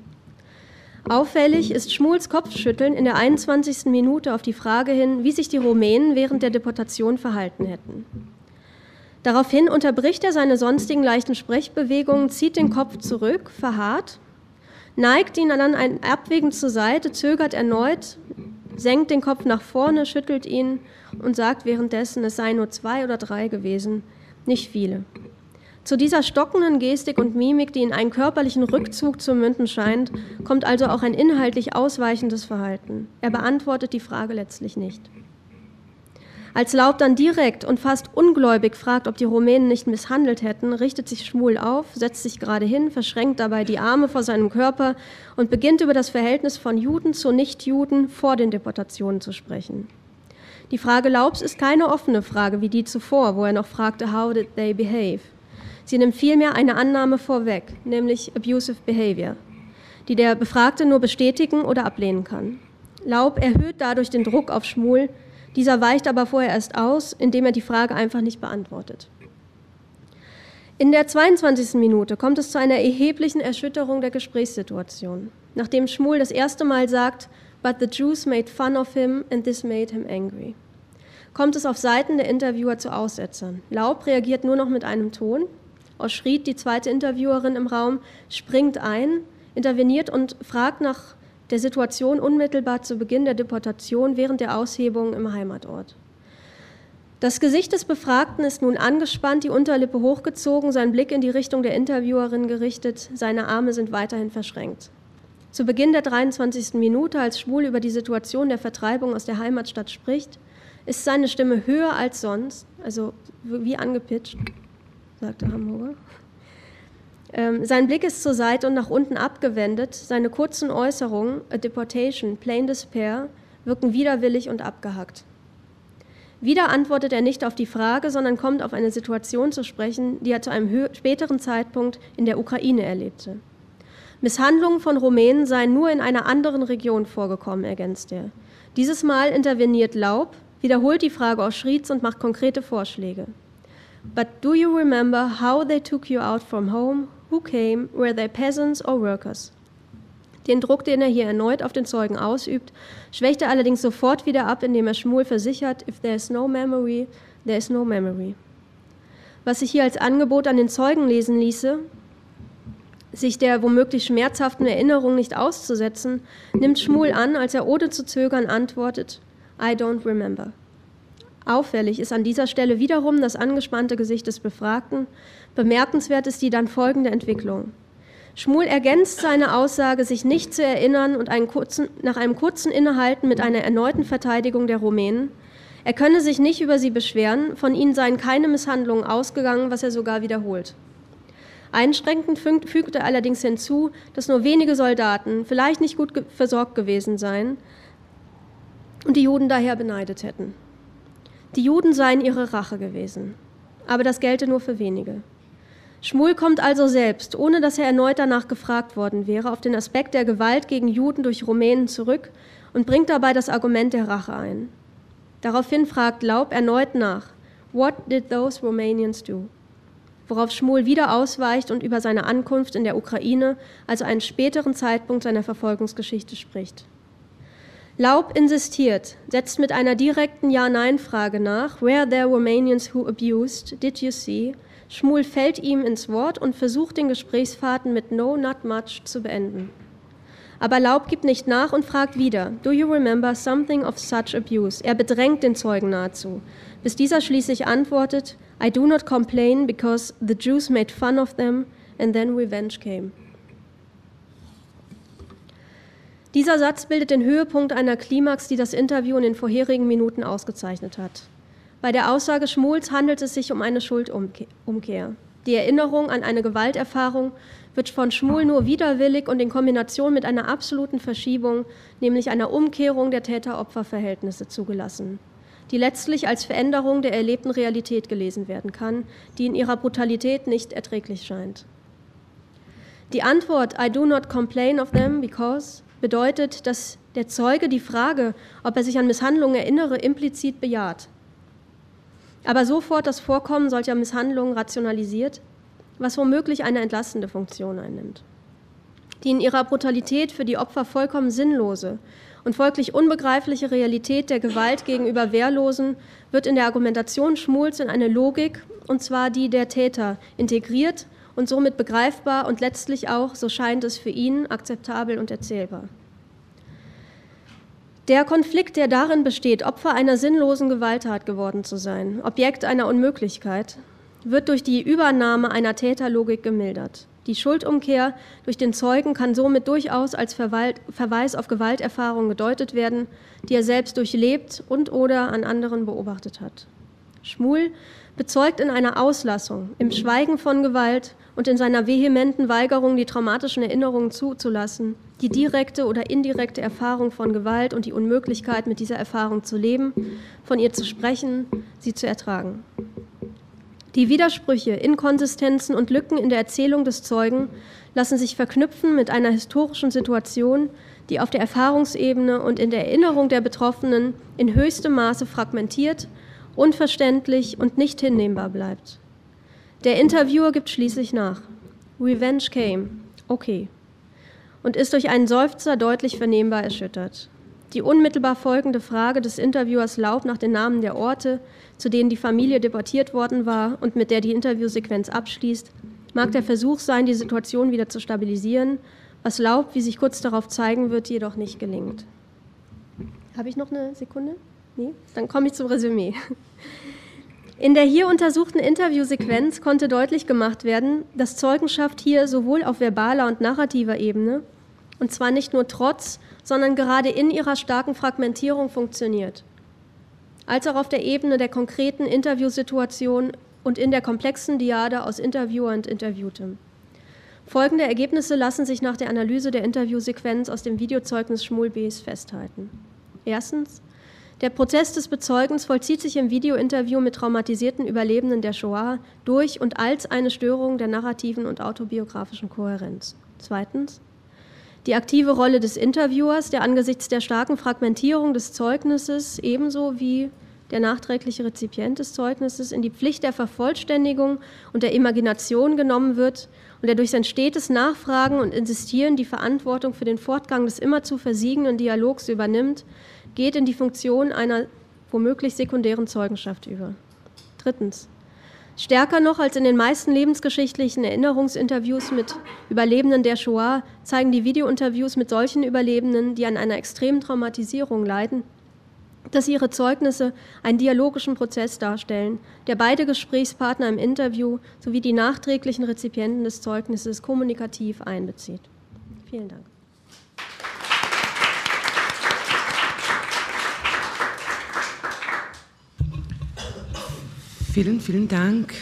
Auffällig ist Schmuls Kopfschütteln in der 21. Minute auf die Frage hin, wie sich die Rumänen während der Deportation verhalten hätten. Daraufhin unterbricht er seine sonstigen leichten Sprechbewegungen, zieht den Kopf zurück, verharrt, neigt ihn dann abwägend zur Seite, zögert erneut, senkt den Kopf nach vorne, schüttelt ihn und sagt währenddessen, es seien nur 2 oder 3 gewesen, nicht viele. Zu dieser stockenden Gestik und Mimik, die in einen körperlichen Rückzug zu münden scheint, kommt also auch ein inhaltlich ausweichendes Verhalten. Er beantwortet die Frage letztlich nicht. Als Laub dann direkt und fast ungläubig fragt, ob die Rumänen nicht misshandelt hätten, richtet sich Schmuel auf, setzt sich gerade hin, verschränkt dabei die Arme vor seinem Körper und beginnt über das Verhältnis von Juden zu Nichtjuden vor den Deportationen zu sprechen. Die Frage Laubs ist keine offene Frage wie die zuvor, wo er noch fragte, how did they behave? Sie nimmt vielmehr eine Annahme vorweg, nämlich abusive behavior, die der Befragte nur bestätigen oder ablehnen kann. Laub erhöht dadurch den Druck auf Schmuel, dieser weicht aber vorher erst aus, indem er die Frage einfach nicht beantwortet. In der 22. Minute kommt es zu einer erheblichen Erschütterung der Gesprächssituation, nachdem Schmuel das erste Mal sagt, "But the Jews made fun of him and this made him angry." Kommt es auf Seiten der Interviewer zu Aussetzern. Laub reagiert nur noch mit einem Ton. Oschried, die zweite Interviewerin im Raum, springt ein, interveniert und fragt nach der Situation unmittelbar zu Beginn der Deportation während der Aushebung im Heimatort. Das Gesicht des Befragten ist nun angespannt, die Unterlippe hochgezogen, sein Blick in die Richtung der Interviewerin gerichtet, seine Arme sind weiterhin verschränkt. Zu Beginn der 23. Minute, als Schmuel über die Situation der Vertreibung aus der Heimatstadt spricht, ist seine Stimme höher als sonst, also wie angepitcht, sagte Hamburger. Sein Blick ist zur Seite und nach unten abgewendet, seine kurzen Äußerungen, a deportation, plain despair, wirken widerwillig und abgehackt. Wieder antwortet er nicht auf die Frage, sondern kommt auf eine Situation zu sprechen, die er zu einem späteren Zeitpunkt in der Ukraine erlebte. Misshandlungen von Rumänen seien nur in einer anderen Region vorgekommen, ergänzt er. Dieses Mal interveniert Laub, wiederholt die Frage Oschrieds und macht konkrete Vorschläge. But do you remember how they took you out from home? Who came? Were they peasants or workers? Den Druck, den er hier erneut auf den Zeugen ausübt, schwächt er allerdings sofort wieder ab, indem er Schmuel versichert, if there is no memory, there is no memory. Was sich hier als Angebot an den Zeugen lesen ließe, sich der womöglich schmerzhaften Erinnerung nicht auszusetzen, nimmt Schmuel an, als er ohne zu zögern antwortet, I don't remember. Auffällig ist an dieser Stelle wiederum das angespannte Gesicht des Befragten. Bemerkenswert ist die dann folgende Entwicklung. Schmuel ergänzt seine Aussage, sich nicht zu erinnern und nach einem kurzen Innehalten mit einer erneuten Verteidigung der Rumänen. Er könne sich nicht über sie beschweren, von ihnen seien keine Misshandlungen ausgegangen, was er sogar wiederholt. Einschränkend fügt er allerdings hinzu, dass nur wenige Soldaten vielleicht nicht gut versorgt gewesen seien und die Juden daher beneidet hätten. Die Juden seien ihre Rache gewesen, aber das gelte nur für wenige. Schmuel kommt also selbst, ohne dass er erneut danach gefragt worden wäre, auf den Aspekt der Gewalt gegen Juden durch Rumänen zurück und bringt dabei das Argument der Rache ein. Daraufhin fragt Laub erneut nach, what did those Romanians do? Worauf Schmuel wieder ausweicht und über seine Ankunft in der Ukraine, also einen späteren Zeitpunkt seiner Verfolgungsgeschichte, spricht. Laub insistiert, setzt mit einer direkten Ja-Nein-Frage nach, were there Romanians who abused, did you see? Schmuel fällt ihm ins Wort und versucht, den Gesprächsfaden mit no, not much zu beenden. Aber Laub gibt nicht nach und fragt wieder, do you remember something of such abuse? Er bedrängt den Zeugen nahezu, bis dieser schließlich antwortet, I do not complain because the Jews made fun of them and then revenge came. Dieser Satz bildet den Höhepunkt einer Klimax, die das Interview in den vorherigen Minuten ausgezeichnet hat. Bei der Aussage Schmuels handelt es sich um eine Schuldumkehr. Die Erinnerung an eine Gewalterfahrung wird von Schmuel nur widerwillig und in Kombination mit einer absoluten Verschiebung, nämlich einer Umkehrung der Täter-Opfer-Verhältnisse zugelassen, die letztlich als Veränderung der erlebten Realität gelesen werden kann, die in ihrer Brutalität nicht erträglich scheint. Die Antwort I do not complain of them because bedeutet, dass der Zeuge die Frage, ob er sich an Misshandlungen erinnere, implizit bejaht. aber sofort das Vorkommen solcher Misshandlungen rationalisiert, was womöglich eine entlastende Funktion einnimmt. Die in ihrer Brutalität für die Opfer vollkommen sinnlose und folglich unbegreifliche Realität der Gewalt gegenüber Wehrlosen wird in der Argumentation Schmuls in eine Logik, und zwar die der Täter, integriert und somit begreifbar und letztlich auch, so scheint es für ihn, akzeptabel und erzählbar. Der Konflikt, der darin besteht, Opfer einer sinnlosen Gewalttat geworden zu sein, Objekt einer Unmöglichkeit, wird durch die Übernahme einer Täterlogik gemildert. Die Schuldumkehr durch den Zeugen kann somit durchaus als Verweis auf Gewalterfahrungen gedeutet werden, die er selbst durchlebt und/oder an anderen beobachtet hat. Schmul bezeugt in einer Auslassung, im Schweigen von Gewalt und in seiner vehementen Weigerung, die traumatischen Erinnerungen zuzulassen, die direkte oder indirekte Erfahrung von Gewalt und die Unmöglichkeit, mit dieser Erfahrung zu leben, von ihr zu sprechen, sie zu ertragen. Die Widersprüche, Inkonsistenzen und Lücken in der Erzählung des Zeugen lassen sich verknüpfen mit einer historischen Situation, die auf der Erfahrungsebene und in der Erinnerung der Betroffenen in höchstem Maße fragmentiert, unverständlich und nicht hinnehmbar bleibt. Der Interviewer gibt schließlich nach. Revenge came. Okay. Und ist durch einen Seufzer deutlich vernehmbar erschüttert. Die unmittelbar folgende Frage des Interviewers lautet nach den Namen der Orte, zu denen die Familie deportiert worden war und mit der die Interviewsequenz abschließt, mag der Versuch sein, die Situation wieder zu stabilisieren, was Laub, wie sich kurz darauf zeigen wird, jedoch nicht gelingt. Habe ich noch eine Sekunde? Nee? Dann komme ich zum Resümee. In der hier untersuchten Interviewsequenz konnte deutlich gemacht werden, dass Zeugenschaft hier sowohl auf verbaler und narrativer Ebene, und zwar nicht nur trotz, sondern gerade in ihrer starken Fragmentierung funktioniert, als auch auf der Ebene der konkreten Interviewsituation und in der komplexen Dyade aus Interviewer und Interviewtem. Folgende Ergebnisse lassen sich nach der Analyse der Interviewsequenz aus dem Videozeugnis Schmul B.'s festhalten. Erstens: Der Prozess des Bezeugens vollzieht sich im Videointerview mit traumatisierten Überlebenden der Shoah durch und als eine Störung der narrativen und autobiografischen Kohärenz. Zweitens: Die aktive Rolle des Interviewers, der angesichts der starken Fragmentierung des Zeugnisses ebenso wie der nachträgliche Rezipient des Zeugnisses in die Pflicht der Vervollständigung und der Imagination genommen wird und der durch sein stetes Nachfragen und Insistieren die Verantwortung für den Fortgang des immerzu versiegenden Dialogs übernimmt, geht in die Funktion einer womöglich sekundären Zeugenschaft über. Drittens: Stärker noch als in den meisten lebensgeschichtlichen Erinnerungsinterviews mit Überlebenden der Shoah zeigen die Videointerviews mit solchen Überlebenden, die an einer extremen Traumatisierung leiden, dass ihre Zeugnisse einen dialogischen Prozess darstellen, der beide Gesprächspartner im Interview sowie die nachträglichen Rezipienten des Zeugnisses kommunikativ einbezieht. Vielen Dank. Vielen, vielen Dank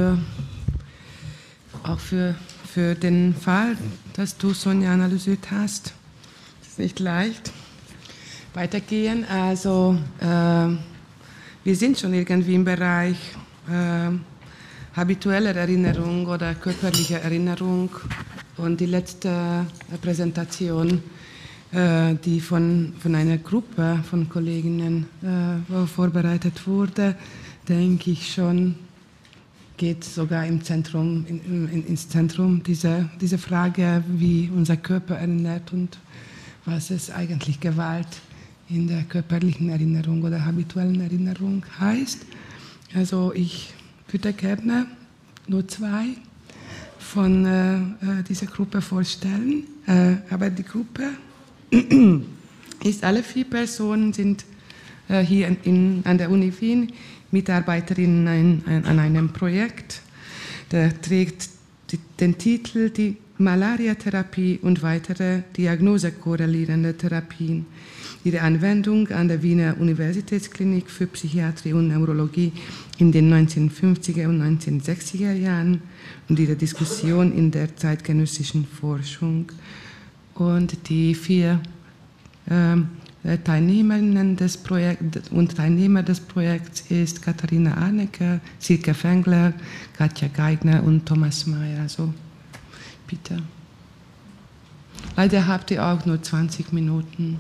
auch für den Fall, dass du, Sonja, analysiert hast. Das ist nicht leicht. Weitergehen. Also, wir sind schon irgendwie im Bereich habitueller Erinnerung oder körperlicher Erinnerung. Und die letzte Präsentation, die von einer Gruppe von Kolleginnen vorbereitet wurde, denke ich schon, geht sogar ins Zentrum dieser Frage, wie unser Körper erinnert und was es eigentlich Gewalt in der körperlichen Erinnerung oder habituellen Erinnerung heißt. Also ich würde gerne nur 2 von dieser Gruppe vorstellen, aber die Gruppe ist, alle 4 Personen sind hier an der Uni Wien Mitarbeiterinnen an einem Projekt, der trägt den Titel Die Malariatherapie und weitere diagnosekorrelierende Therapien. Ihre Anwendung an der Wiener Universitätsklinik für Psychiatrie und Neurologie in den 1950er und 1960er Jahren und ihre Diskussion in der zeitgenössischen Forschung. Und die 4 Teilnehmerinnen des Projekts und Teilnehmer des Projekts ist Katharina Arnecker, Silke Fengler, Katja Geigner und Thomas Mayer. Also bitte. Leider habt ihr auch nur 20 Minuten.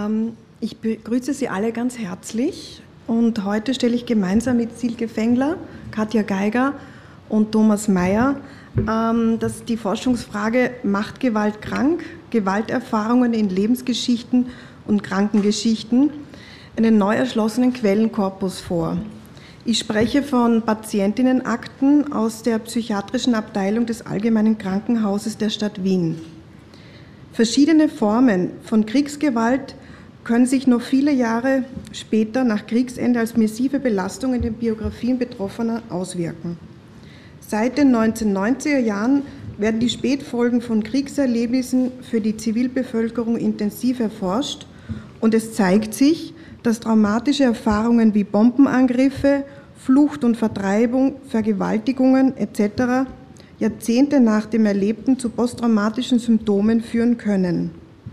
Ich begrüße Sie alle ganz herzlich und heute stelle ich gemeinsam mit Silke Fengler, Katja Geiger und Thomas Mayer die Forschungsfrage Macht Gewalt krank? Gewalterfahrungen in Lebensgeschichten und Krankengeschichten, einen neu erschlossenen Quellenkorpus vor. Ich spreche von Patientinnenakten aus der psychiatrischen Abteilung des Allgemeinen Krankenhauses der Stadt Wien. Verschiedene Formen von Kriegsgewalt können sich noch viele Jahre später nach Kriegsende als massive Belastung in den Biografien Betroffener auswirken. Seit den 1990er Jahren werden die Spätfolgen von Kriegserlebnissen für die Zivilbevölkerung intensiv erforscht und es zeigt sich, dass traumatische Erfahrungen wie Bombenangriffe, Flucht und Vertreibung, Vergewaltigungen etc. Jahrzehnte nach dem Erlebten zu posttraumatischen Symptomen führen können.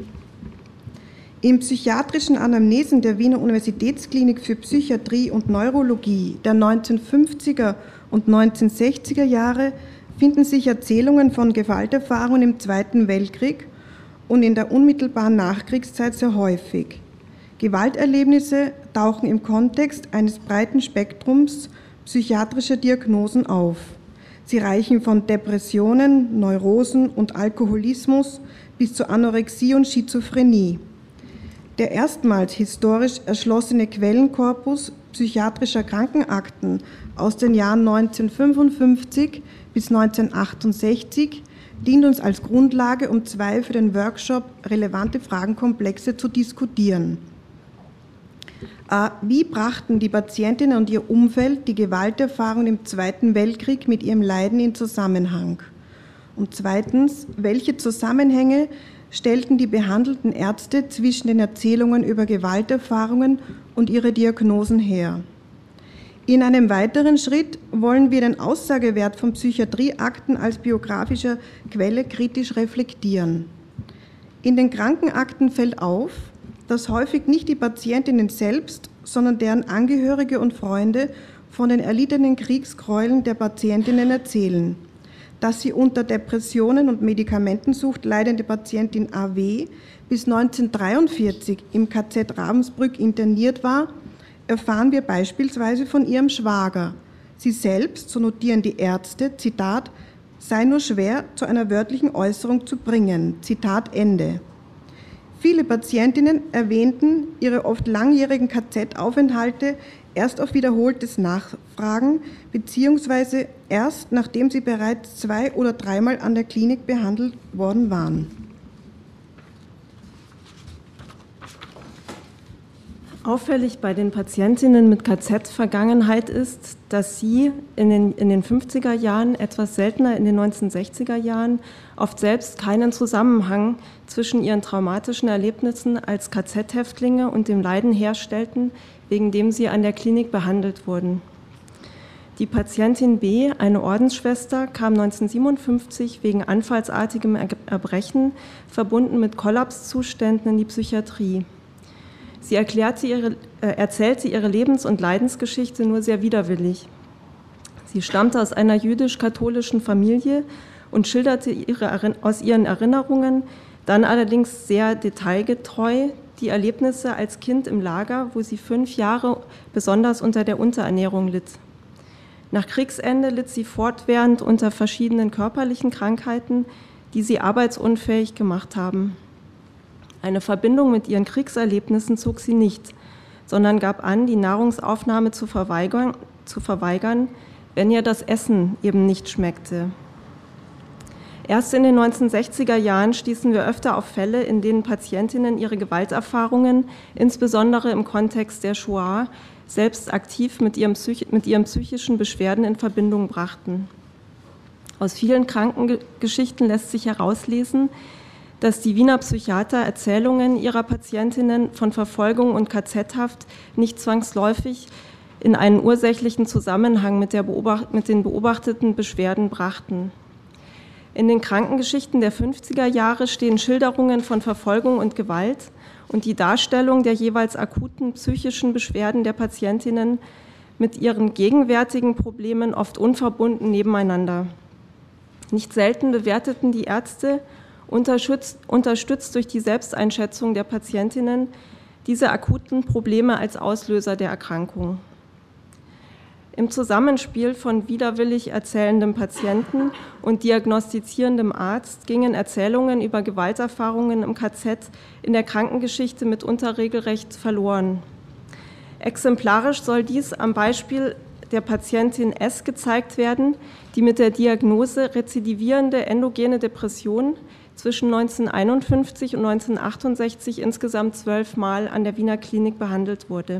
In psychiatrischen Anamnesen der Wiener Universitätsklinik für Psychiatrie und Neurologie der 1950er und 1960er Jahre finden sich Erzählungen von Gewalterfahrungen im Zweiten Weltkrieg und in der unmittelbaren Nachkriegszeit sehr häufig. Gewalterlebnisse tauchen im Kontext eines breiten Spektrums psychiatrischer Diagnosen auf. Sie reichen von Depressionen, Neurosen und Alkoholismus bis zu Anorexie und Schizophrenie. Der erstmals historisch erschlossene Quellenkorpus psychiatrischer Krankenakten aus den Jahren 1955 bis 1968 dient uns als Grundlage, um zwei für den Workshop relevante Fragenkomplexe zu diskutieren. Wie brachten die Patientinnen und ihr Umfeld die Gewalterfahrung im Zweiten Weltkrieg mit ihrem Leiden in Zusammenhang? Und zweitens, welche Zusammenhänge stellten die behandelten Ärzte zwischen den Erzählungen über Gewalterfahrungen und ihre Diagnosen her? In einem weiteren Schritt wollen wir den Aussagewert von Psychiatrieakten als biografischer Quelle kritisch reflektieren. In den Krankenakten fällt auf, dass häufig nicht die Patientinnen selbst, sondern deren Angehörige und Freunde von den erlittenen Kriegsgräueln der Patientinnen erzählen. Dass sie unter Depressionen und Medikamentensucht leidende Patientin AW bis 1943 im KZ Ravensbrück interniert war, erfahren wir beispielsweise von ihrem Schwager. Sie selbst, so notieren die Ärzte, Zitat, sei nur schwer zu einer wörtlichen Äußerung zu bringen, Zitat Ende. Viele Patientinnen erwähnten ihre oft langjährigen KZ-Aufenthalte erst auf wiederholtes Nachfragen beziehungsweise erst nachdem sie bereits 2- oder 3-mal an der Klinik behandelt worden waren. Auffällig bei den Patientinnen mit KZ-Vergangenheit ist, dass sie in den 50er Jahren, etwas seltener in den 1960er Jahren, oft selbst keinen Zusammenhang zwischen ihren traumatischen Erlebnissen als KZ-Häftlinge und dem Leiden herstellten, wegen dem sie an der Klinik behandelt wurden. Die Patientin B, eine Ordensschwester, kam 1957 wegen anfallsartigem Erbrechen, verbunden mit Kollapszuständen, in die Psychiatrie. Sie erzählte ihre Lebens- und Leidensgeschichte nur sehr widerwillig. Sie stammte aus einer jüdisch-katholischen Familie und schilderte aus ihren Erinnerungen, dann allerdings sehr detailgetreu, die Erlebnisse als Kind im Lager, wo sie 5 Jahre besonders unter der Unterernährung litt. Nach Kriegsende litt sie fortwährend unter verschiedenen körperlichen Krankheiten, die sie arbeitsunfähig gemacht haben. Eine Verbindung mit ihren Kriegserlebnissen zog sie nicht, sondern gab an, die Nahrungsaufnahme zu verweigern, wenn ihr das Essen eben nicht schmeckte. Erst in den 1960er Jahren stießen wir öfter auf Fälle, in denen Patientinnen ihre Gewalterfahrungen, insbesondere im Kontext der Shoah, selbst aktiv mit ihren psychischen Beschwerden in Verbindung brachten. Aus vielen Krankengeschichten lässt sich herauslesen, dass die Wiener Psychiater Erzählungen ihrer Patientinnen von Verfolgung und KZ-Haft nicht zwangsläufig in einen ursächlichen Zusammenhang mit den beobachteten Beschwerden brachten. In den Krankengeschichten der 50er Jahre stehen Schilderungen von Verfolgung und Gewalt und die Darstellung der jeweils akuten psychischen Beschwerden der Patientinnen mit ihren gegenwärtigen Problemen oft unverbunden nebeneinander. Nicht selten bewerteten die Ärzte, unterstützt durch die Selbsteinschätzung der Patientinnen, diese akuten Probleme als Auslöser der Erkrankung. Im Zusammenspiel von widerwillig erzählendem Patienten und diagnostizierendem Arzt gingen Erzählungen über Gewalterfahrungen im KZ in der Krankengeschichte mitunter regelrecht verloren. Exemplarisch soll dies am Beispiel der Patientin S gezeigt werden, die mit der Diagnose rezidivierende endogene Depression zwischen 1951 und 1968 insgesamt 12 Mal an der Wiener Klinik behandelt wurde.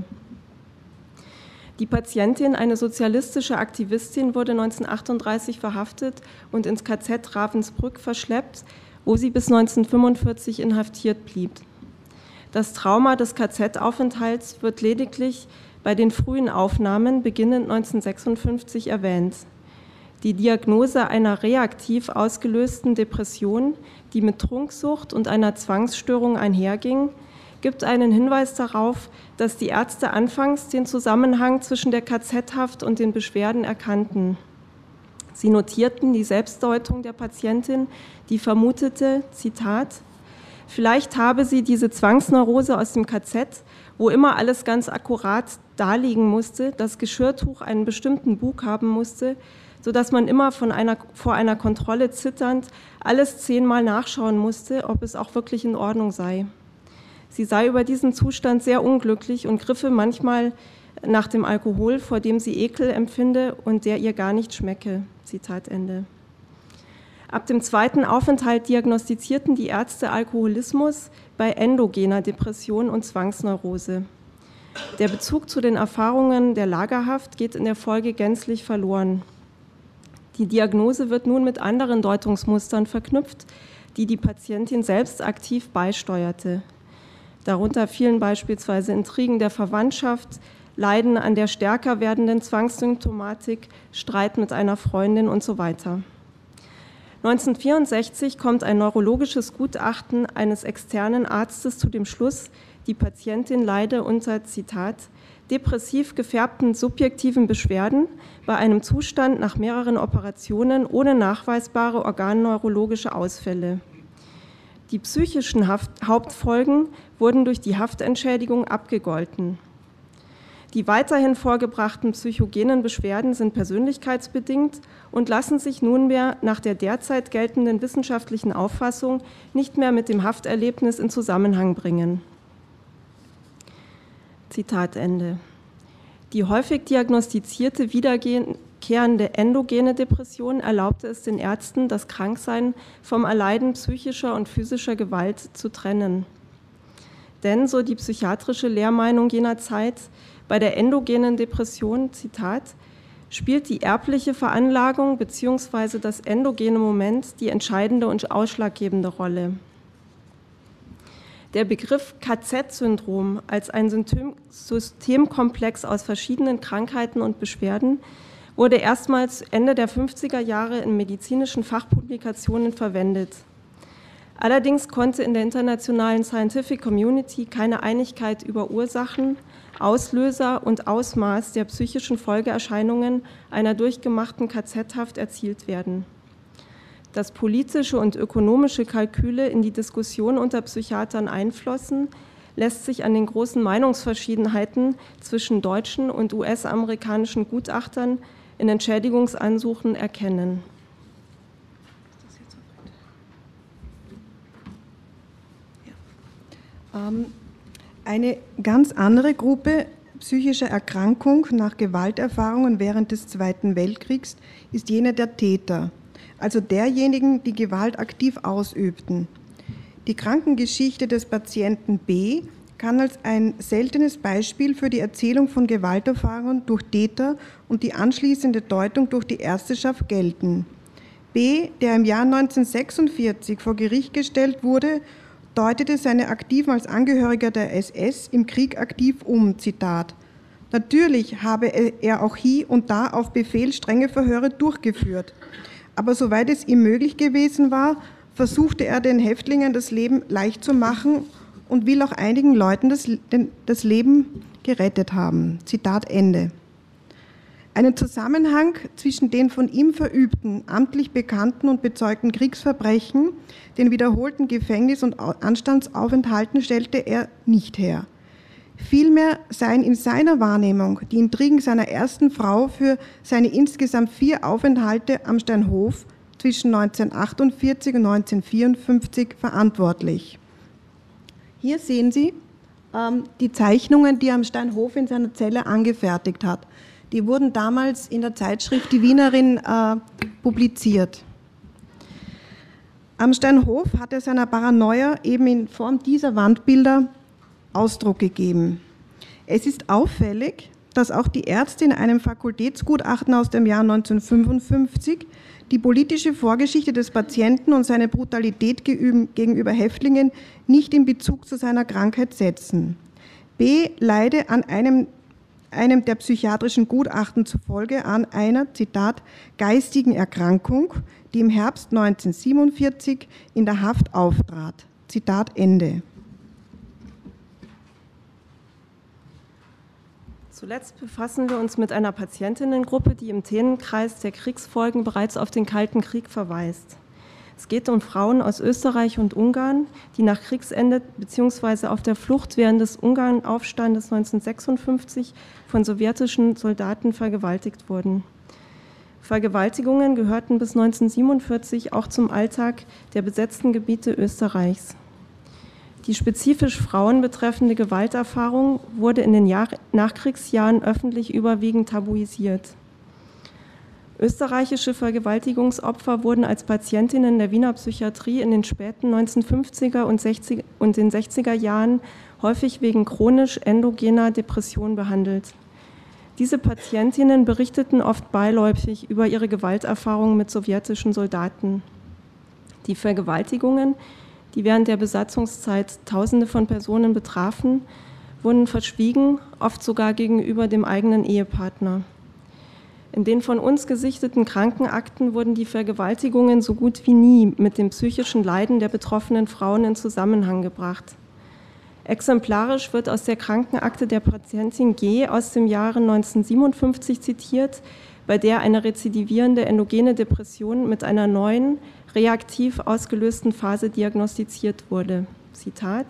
Die Patientin, eine sozialistische Aktivistin, wurde 1938 verhaftet und ins KZ Ravensbrück verschleppt, wo sie bis 1945 inhaftiert blieb. Das Trauma des KZ-Aufenthalts wird lediglich bei den frühen Aufnahmen beginnend 1956 erwähnt. Die Diagnose einer reaktiv ausgelösten Depression, die mit Trunksucht und einer Zwangsstörung einherging, gibt einen Hinweis darauf, dass die Ärzte anfangs den Zusammenhang zwischen der KZ-Haft und den Beschwerden erkannten. Sie notierten die Selbstdeutung der Patientin, die vermutete, Zitat, vielleicht habe sie diese Zwangsneurose aus dem KZ, wo immer alles ganz akkurat daliegen musste, das Geschirrtuch einen bestimmten Bug haben musste, sodass man immer vor einer Kontrolle zitternd alles 10-mal nachschauen musste, ob es auch wirklich in Ordnung sei. Sie sei über diesen Zustand sehr unglücklich und griffe manchmal nach dem Alkohol, vor dem sie Ekel empfinde und der ihr gar nicht schmecke. Zitat Ende. Ab dem zweiten Aufenthalt diagnostizierten die Ärzte Alkoholismus bei endogener Depression und Zwangsneurose. Der Bezug zu den Erfahrungen der Lagerhaft geht in der Folge gänzlich verloren. Die Diagnose wird nun mit anderen Deutungsmustern verknüpft, die die Patientin selbst aktiv beisteuerte. Darunter fielen beispielsweise Intrigen der Verwandtschaft, Leiden an der stärker werdenden Zwangssymptomatik, Streit mit einer Freundin und so weiter. 1964 kommt ein neurologisches Gutachten eines externen Arztes zu dem Schluss, die Patientin leide unter, Zitat, depressiv gefärbten subjektiven Beschwerden bei einem Zustand nach mehreren Operationen ohne nachweisbare organneurologische Ausfälle. Die psychischen Hauptfolgen wurden durch die Haftentschädigung abgegolten. Die weiterhin vorgebrachten psychogenen Beschwerden sind persönlichkeitsbedingt und lassen sich nunmehr nach der derzeit geltenden wissenschaftlichen Auffassung nicht mehr mit dem Hafterlebnis in Zusammenhang bringen. Zitat Ende. Die häufig diagnostizierte wiederkehrende endogene Depression erlaubte es den Ärzten, das Kranksein vom Erleiden psychischer und physischer Gewalt zu trennen. Denn, so die psychiatrische Lehrmeinung jener Zeit, bei der endogenen Depression, Zitat, spielt die erbliche Veranlagung bzw. das endogene Moment die entscheidende und ausschlaggebende Rolle. Der Begriff KZ-Syndrom als ein Systemkomplex aus verschiedenen Krankheiten und Beschwerden wurde erstmals Ende der 50er Jahre in medizinischen Fachpublikationen verwendet. Allerdings konnte in der internationalen Scientific Community keine Einigkeit über Ursachen, Auslöser und Ausmaß der psychischen Folgeerscheinungen einer durchgemachten KZ-Haft erzielt werden. Dass politische und ökonomische Kalküle in die Diskussion unter Psychiatern einflossen, lässt sich an den großen Meinungsverschiedenheiten zwischen deutschen und US-amerikanischen Gutachtern in Entschädigungsansuchen erkennen. Eine ganz andere Gruppe psychischer Erkrankung nach Gewalterfahrungen während des Zweiten Weltkriegs ist jene der Täter, also derjenigen, die Gewalt aktiv ausübten. Die Krankengeschichte des Patienten B kann als ein seltenes Beispiel für die Erzählung von Gewalterfahrungen durch Täter und die anschließende Deutung durch die Ärzteschaft gelten. B., der im Jahr 1946 vor Gericht gestellt wurde, deutete seine Aktiven als Angehöriger der SS im Krieg aktiv um, Zitat. Natürlich habe er auch hier und da auf Befehl strenge Verhöre durchgeführt, aber soweit es ihm möglich gewesen war, versuchte er den Häftlingen das Leben leicht zu machen und will auch einigen Leuten das Leben gerettet haben. Zitat Ende. Einen Zusammenhang zwischen den von ihm verübten, amtlich bekannten und bezeugten Kriegsverbrechen, den wiederholten Gefängnis- und Anstaltsaufenthalten stellte er nicht her. Vielmehr seien in seiner Wahrnehmung die Intrigen seiner ersten Frau für seine insgesamt 4 Aufenthalte am Steinhof zwischen 1948 und 1954 verantwortlich. Hier sehen Sie die Zeichnungen, die er am Steinhof in seiner Zelle angefertigt hat. Die wurden damals in der Zeitschrift Die Wienerin publiziert. Am Steinhof hat er seiner Paranoia eben in Form dieser Wandbilder Ausdruck gegeben. Es ist auffällig, dass auch die Ärzte in einem Fakultätsgutachten aus dem Jahr 1955 die politische Vorgeschichte des Patienten und seine Brutalität gegenüber Häftlingen nicht in Bezug zu seiner Krankheit setzen. B. leide an einem der psychiatrischen Gutachten zufolge an einer, Zitat, geistigen Erkrankung, die im Herbst 1947 in der Haft auftrat. Zitat Ende. Zuletzt befassen wir uns mit einer Patientinnengruppe, die im Themenkreis der Kriegsfolgen bereits auf den Kalten Krieg verweist. Es geht um Frauen aus Österreich und Ungarn, die nach Kriegsende bzw. auf der Flucht während des Ungarnaufstandes 1956 von sowjetischen Soldaten vergewaltigt wurden. Vergewaltigungen gehörten bis 1947 auch zum Alltag der besetzten Gebiete Österreichs. Die spezifisch Frauen betreffende Gewalterfahrung wurde in den Nachkriegsjahren öffentlich überwiegend tabuisiert. Österreichische Vergewaltigungsopfer wurden als Patientinnen der Wiener Psychiatrie in den späten 1950er und den 60er Jahren häufig wegen chronisch endogener Depression behandelt. Diese Patientinnen berichteten oft beiläufig über ihre Gewalterfahrungen mit sowjetischen Soldaten. Die Vergewaltigungen, die während der Besatzungszeit Tausende von Personen betrafen, wurden verschwiegen, oft sogar gegenüber dem eigenen Ehepartner. In den von uns gesichteten Krankenakten wurden die Vergewaltigungen so gut wie nie mit dem psychischen Leiden der betroffenen Frauen in Zusammenhang gebracht. Exemplarisch wird aus der Krankenakte der Patientin G. aus dem Jahre 1957 zitiert, bei der eine rezidivierende endogene Depression mit einer neuen, reaktiv ausgelösten Phase diagnostiziert wurde. Zitat: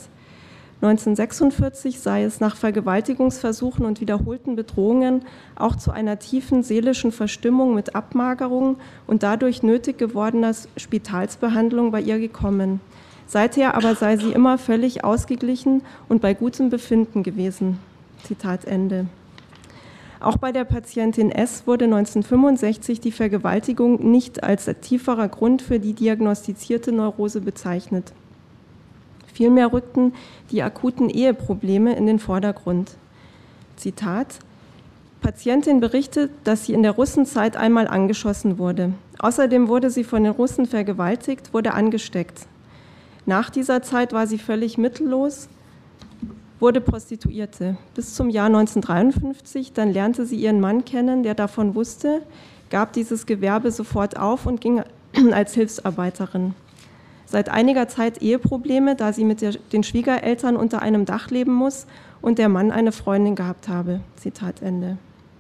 1946 sei es nach Vergewaltigungsversuchen und wiederholten Bedrohungen auch zu einer tiefen seelischen Verstimmung mit Abmagerung und dadurch nötig gewordener Spitalsbehandlung bei ihr gekommen. Seither aber sei sie immer völlig ausgeglichen und bei gutem Befinden gewesen. Zitat Ende. Auch bei der Patientin S. wurde 1965 die Vergewaltigung nicht als tieferer Grund für die diagnostizierte Neurose bezeichnet. Vielmehr rückten die akuten Eheprobleme in den Vordergrund. Zitat: Patientin berichtet, dass sie in der Russenzeit einmal angeschossen wurde. Außerdem wurde sie von den Russen vergewaltigt, wurde angesteckt. Nach dieser Zeit war sie völlig mittellos, wurde Prostituierte. Bis zum Jahr 1953, dann lernte sie ihren Mann kennen, der davon wusste, gab dieses Gewerbe sofort auf und ging als Hilfsarbeiterin. Seit einiger Zeit Eheprobleme, da sie mit den Schwiegereltern unter einem Dach leben muss und der Mann eine Freundin gehabt habe. Zitat Ende.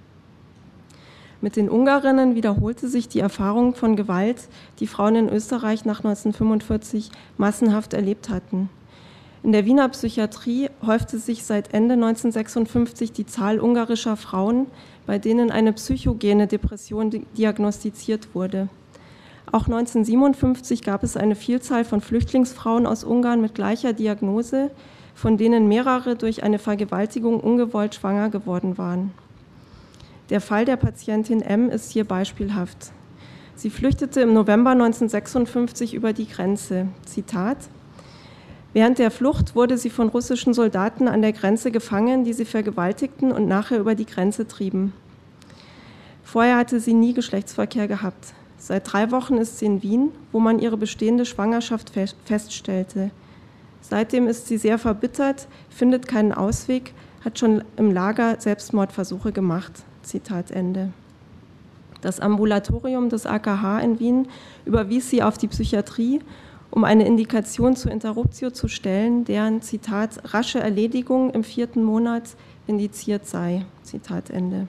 Mit den Ungarinnen wiederholte sich die Erfahrung von Gewalt, die Frauen in Österreich nach 1945 massenhaft erlebt hatten. In der Wiener Psychiatrie häufte sich seit Ende 1956 die Zahl ungarischer Frauen, bei denen eine psychogene Depression diagnostiziert wurde. Auch 1957 gab es eine Vielzahl von Flüchtlingsfrauen aus Ungarn mit gleicher Diagnose, von denen mehrere durch eine Vergewaltigung ungewollt schwanger geworden waren. Der Fall der Patientin M. ist hier beispielhaft. Sie flüchtete im November 1956 über die Grenze. Zitat: Während der Flucht wurde sie von russischen Soldaten an der Grenze gefangen, die sie vergewaltigten und nachher über die Grenze trieben. Vorher hatte sie nie Geschlechtsverkehr gehabt. Seit 3 Wochen ist sie in Wien, wo man ihre bestehende Schwangerschaft feststellte. Seitdem ist sie sehr verbittert, findet keinen Ausweg, hat schon im Lager Selbstmordversuche gemacht. Zitat Ende. Das Ambulatorium des AKH in Wien überwies sie auf die Psychiatrie, um eine Indikation zur Interruptio zu stellen, deren, Zitat, rasche Erledigung im 4. Monat indiziert sei. Zitat Ende.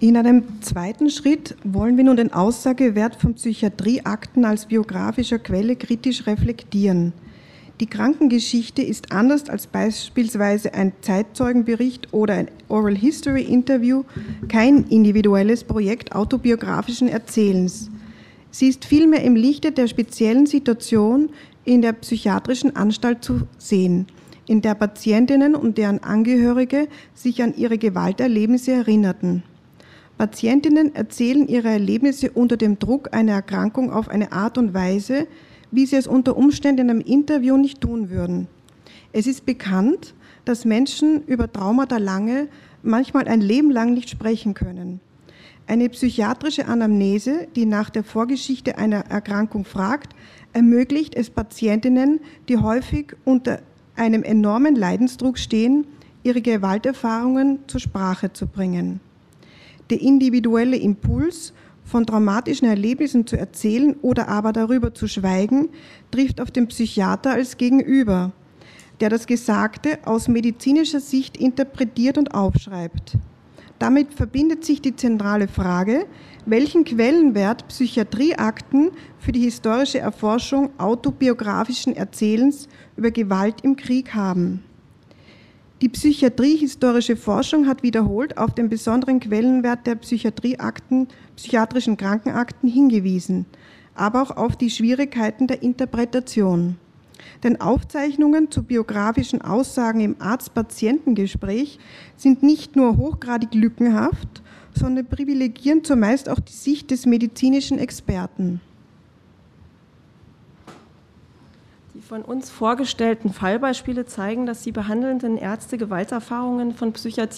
In einem zweiten Schritt wollen wir nun den Aussagewert von Psychiatrieakten als biografischer Quelle kritisch reflektieren. Die Krankengeschichte ist anders als beispielsweise ein Zeitzeugenbericht oder ein Oral History Interview kein individuelles Projekt autobiografischen Erzählens. Sie ist vielmehr im Lichte der speziellen Situation in der psychiatrischen Anstalt zu sehen, in der Patientinnen und deren Angehörige sich an ihre Gewalterlebnisse erinnerten. Patientinnen erzählen ihre Erlebnisse unter dem Druck einer Erkrankung auf eine Art und Weise, wie sie es unter Umständen in einem Interview nicht tun würden. Es ist bekannt, dass Menschen über Traumata lange, manchmal ein Leben lang nicht sprechen können. Eine psychiatrische Anamnese, die nach der Vorgeschichte einer Erkrankung fragt, ermöglicht es Patientinnen, die häufig unter einem enormen Leidensdruck stehen, ihre Gewalterfahrungen zur Sprache zu bringen. Der individuelle Impuls, von traumatischen Erlebnissen zu erzählen oder aber darüber zu schweigen, trifft auf den Psychiater als Gegenüber, der das Gesagte aus medizinischer Sicht interpretiert und aufschreibt. Damit verbindet sich die zentrale Frage, welchen Quellenwert Psychiatrieakten für die historische Erforschung autobiografischen Erzählens über Gewalt im Krieg haben. Die psychiatriehistorische Forschung hat wiederholt auf den besonderen Quellenwert der psychiatrischen Krankenakten hingewiesen, aber auch auf die Schwierigkeiten der Interpretation. Denn Aufzeichnungen zu biografischen Aussagen im Arzt-Patientengespräch sind nicht nur hochgradig lückenhaft, sondern privilegieren zumeist auch die Sicht des medizinischen Experten. Die von uns vorgestellten Fallbeispiele zeigen, dass die behandelnden Ärzte Gewalterfahrungen von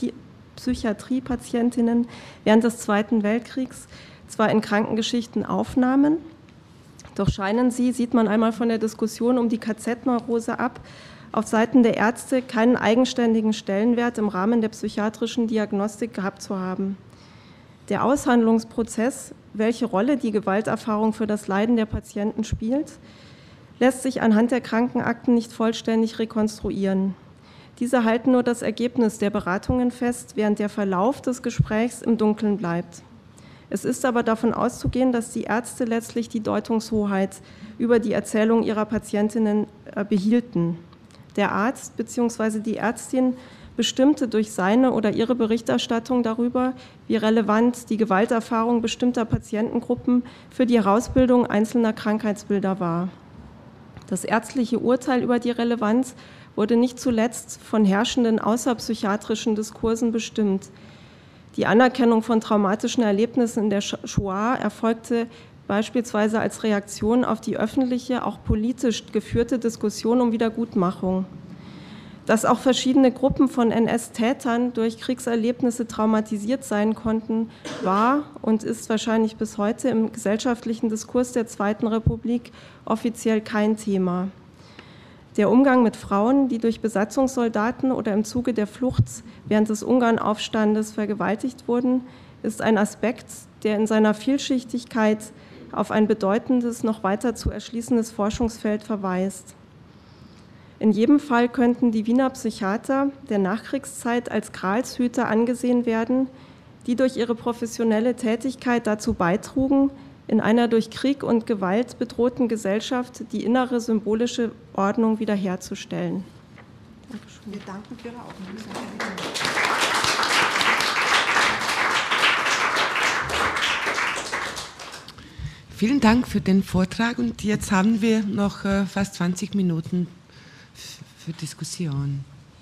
Psychiatriepatientinnen während des Zweiten Weltkriegs zwar in Krankengeschichten aufnahmen, doch scheinen sie, sieht man einmal von der Diskussion um die KZ-Neurose ab, auf Seiten der Ärzte keinen eigenständigen Stellenwert im Rahmen der psychiatrischen Diagnostik gehabt zu haben. Der Aushandlungsprozess, welche Rolle die Gewalterfahrung für das Leiden der Patienten spielt, lässt sich anhand der Krankenakten nicht vollständig rekonstruieren. Diese halten nur das Ergebnis der Beratungen fest, während der Verlauf des Gesprächs im Dunkeln bleibt. Es ist aber davon auszugehen, dass die Ärzte letztlich die Deutungshoheit über die Erzählung ihrer Patientinnen behielten. Der Arzt bzw. die Ärztin bestimmte durch seine oder ihre Berichterstattung darüber, wie relevant die Gewalterfahrung bestimmter Patientengruppen für die Herausbildung einzelner Krankheitsbilder war. Das ärztliche Urteil über die Relevanz wurde nicht zuletzt von herrschenden außerpsychiatrischen Diskursen bestimmt. Die Anerkennung von traumatischen Erlebnissen in der Shoah erfolgte beispielsweise als Reaktion auf die öffentliche, auch politisch geführte Diskussion um Wiedergutmachung. Dass auch verschiedene Gruppen von NS-Tätern durch Kriegserlebnisse traumatisiert sein konnten, war und ist wahrscheinlich bis heute im gesellschaftlichen Diskurs der Zweiten Republik offiziell kein Thema. Der Umgang mit Frauen, die durch Besatzungssoldaten oder im Zuge der Flucht während des Ungarnaufstandes vergewaltigt wurden, ist ein Aspekt, der in seiner Vielschichtigkeit auf ein bedeutendes, noch weiter zu erschließendes Forschungsfeld verweist. In jedem Fall könnten die Wiener Psychiater der Nachkriegszeit als Gralshüter angesehen werden, die durch ihre professionelle Tätigkeit dazu beitrugen, in einer durch Krieg und Gewalt bedrohten Gesellschaft die innere symbolische Ordnung wiederherzustellen. Dankeschön. Wir danken für Ihre Aufmerksamkeit. Vielen Dank für den Vortrag und jetzt haben wir noch fast 20 Minuten für Diskussion.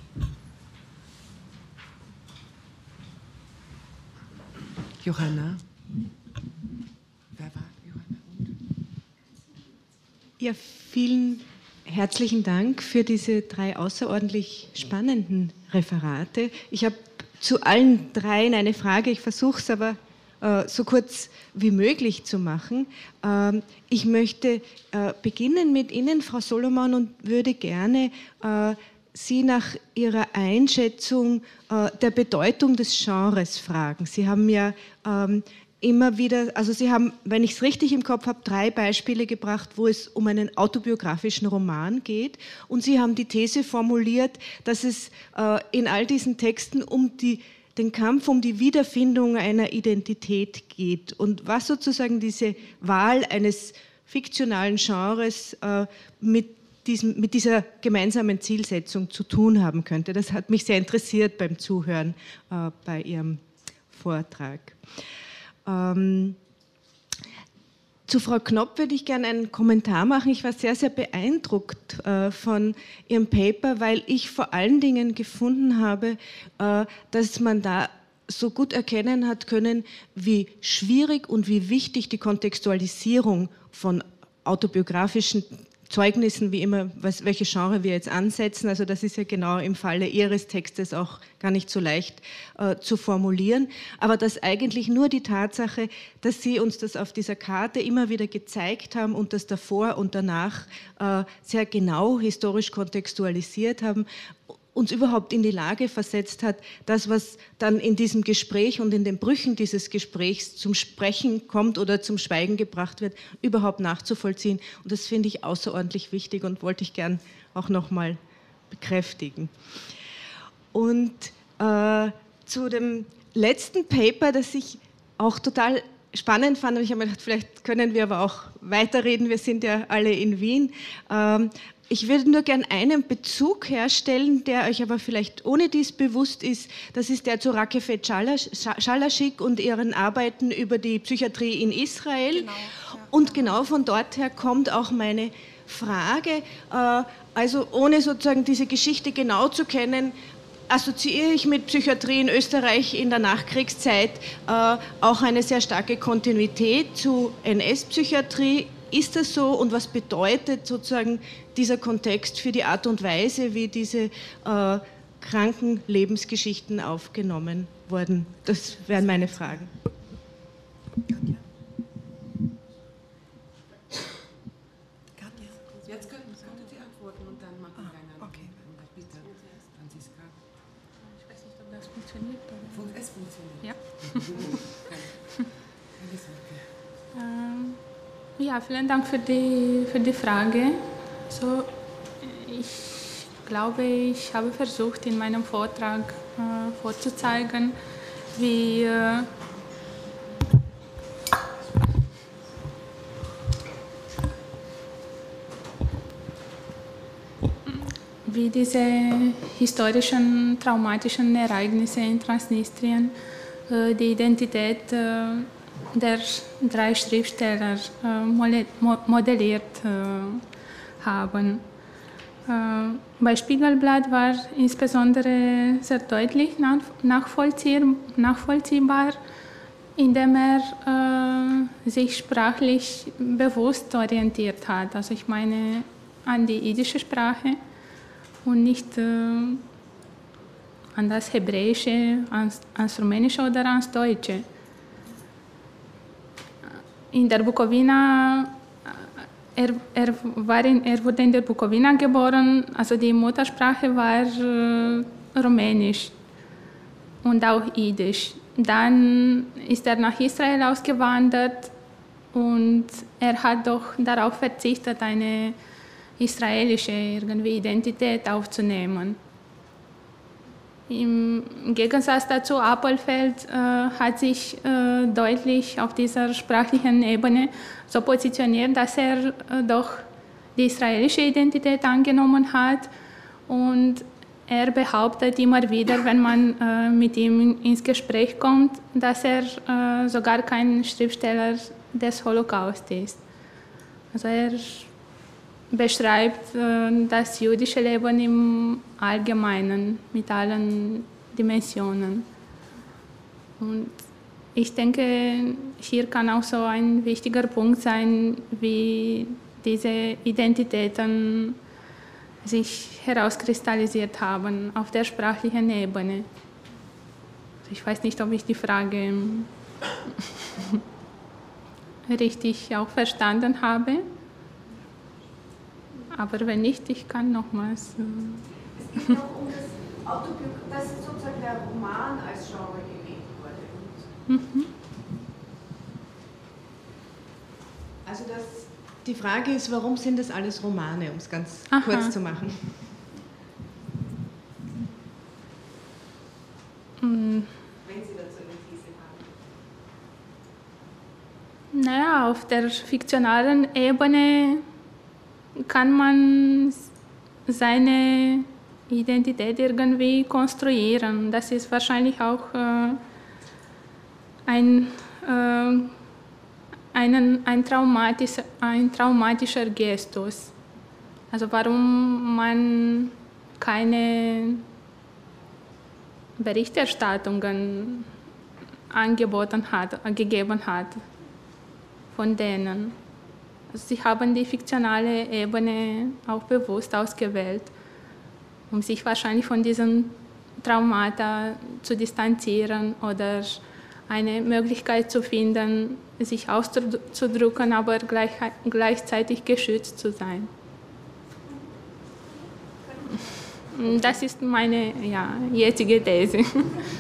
Johanna. Wer war Johanna? Ja, vielen herzlichen Dank für diese 3 außerordentlich spannenden Referate. Ich habe zu allen 3 eine Frage, ich versuche es aber so kurz wie möglich zu machen. Ich möchte beginnen mit Ihnen, Frau Solomon, und würde gerne Sie nach Ihrer Einschätzung der Bedeutung des Genres fragen. Sie haben ja immer wieder, also Sie haben, wenn ich es richtig im Kopf habe, 3 Beispiele gebracht, wo es um einen autobiografischen Roman geht, und Sie haben die These formuliert, dass es in all diesen Texten um die den Kampf um die Wiederfindung einer Identität geht und was sozusagen diese Wahl eines fiktionalen Genres mit dieser gemeinsamen Zielsetzung zu tun haben könnte. Das hat mich sehr interessiert beim Zuhören bei Ihrem Vortrag. Zu Frau Knopp würde ich gerne einen Kommentar machen. Ich war sehr, sehr beeindruckt von Ihrem Paper, weil ich vor allen Dingen gefunden habe, dass man da so gut erkennen hat können, wie schwierig und wie wichtig die Kontextualisierung von autobiografischen Zeugnissen, wie immer, welche Genre wir jetzt ansetzen. Also das ist ja genau im Falle Ihres Textes auch gar nicht so leicht zu formulieren. Aber dass eigentlich nur die Tatsache, dass Sie uns das auf dieser Karte immer wieder gezeigt haben und das davor und danach sehr genau historisch kontextualisiert haben, uns überhaupt in die Lage versetzt hat, das, was dann in diesem Gespräch und in den Brüchen dieses Gesprächs zum Sprechen kommt oder zum Schweigen gebracht wird, überhaupt nachzuvollziehen. Und das finde ich außerordentlich wichtig und wollte ich gern auch nochmal bekräftigen. Und zu dem letzten Paper, das ich auch total spannend fand, und ich habe mir gedacht, vielleicht können wir aber auch weiterreden, wir sind ja alle in Wien. Ich würde nur gern einen Bezug herstellen, der euch aber vielleicht ohne dies bewusst ist. Das ist der zu Rakefet Schalaschik und ihren Arbeiten über die Psychiatrie in Israel. Genau, ja. Und genau von dort her kommt auch meine Frage. Also ohne sozusagen diese Geschichte genau zu kennen, assoziiere ich mit Psychiatrie in Österreich in der Nachkriegszeit auch eine sehr starke Kontinuität zu NS-Psychiatrie. Ist das so und was bedeutet sozusagen dieser Kontext für die Art und Weise, wie diese kranken Lebensgeschichten aufgenommen wurden? Das wären meine Fragen. Jetzt können Sie antworten und dann machen wir eine Antwort. Bitte, Franziska. Ich weiß nicht, ob das funktioniert. Oder? Es funktioniert. Ja. Okay. Ja, vielen Dank für die Frage. So, ich glaube, ich habe versucht, in meinem Vortrag vorzuzeigen, wie diese historischen, traumatischen Ereignisse in Transnistrien die Identität der drei Schriftsteller modelliert haben. Bei Spiegelblatt war insbesondere sehr deutlich nachvollziehbar, indem er sich sprachlich bewusst orientiert hat. Also ich meine an die jiddische Sprache und nicht an das Hebräische, ans Rumänische oder ans Deutsche. In der Bukowina, er wurde in der Bukowina geboren, also die Muttersprache war Rumänisch und auch Jiddisch. Dann ist er nach Israel ausgewandert und er hat doch darauf verzichtet, eine israelische Identität aufzunehmen. Im Gegensatz dazu, Appelfeld hat sich deutlich auf dieser sprachlichen Ebene so positioniert, dass er doch die israelische Identität angenommen hat und er behauptet immer wieder, wenn man mit ihm ins Gespräch kommt, dass er sogar kein Schriftsteller des Holocaust ist. Also er beschreibt das jüdische Leben im Allgemeinen mit allen Dimensionen. Und ich denke, hier kann auch so ein wichtiger Punkt sein, wie diese Identitäten sich herauskristallisiert haben auf der sprachlichen Ebene. Ich weiß nicht, ob ich die Frage richtig auch verstanden habe. Aber wenn nicht, ich kann nochmals. Es geht auch um das Autobiografie, dass sozusagen der Roman als Genre gewählt wurde. Also die Frage ist, warum sind das alles Romane, um es ganz kurz zu machen? Naja, auf der fiktionalen Ebene kann man seine Identität irgendwie konstruieren. Das ist wahrscheinlich auch ein traumatischer Gestus. Also warum man keine Berichterstattungen gegeben hat von denen. Also sie haben die fiktionale Ebene auch bewusst ausgewählt, um sich wahrscheinlich von diesen Traumata zu distanzieren oder eine Möglichkeit zu finden, sich auszudrücken, aber gleichzeitig geschützt zu sein. Das ist meine jetzige These. So,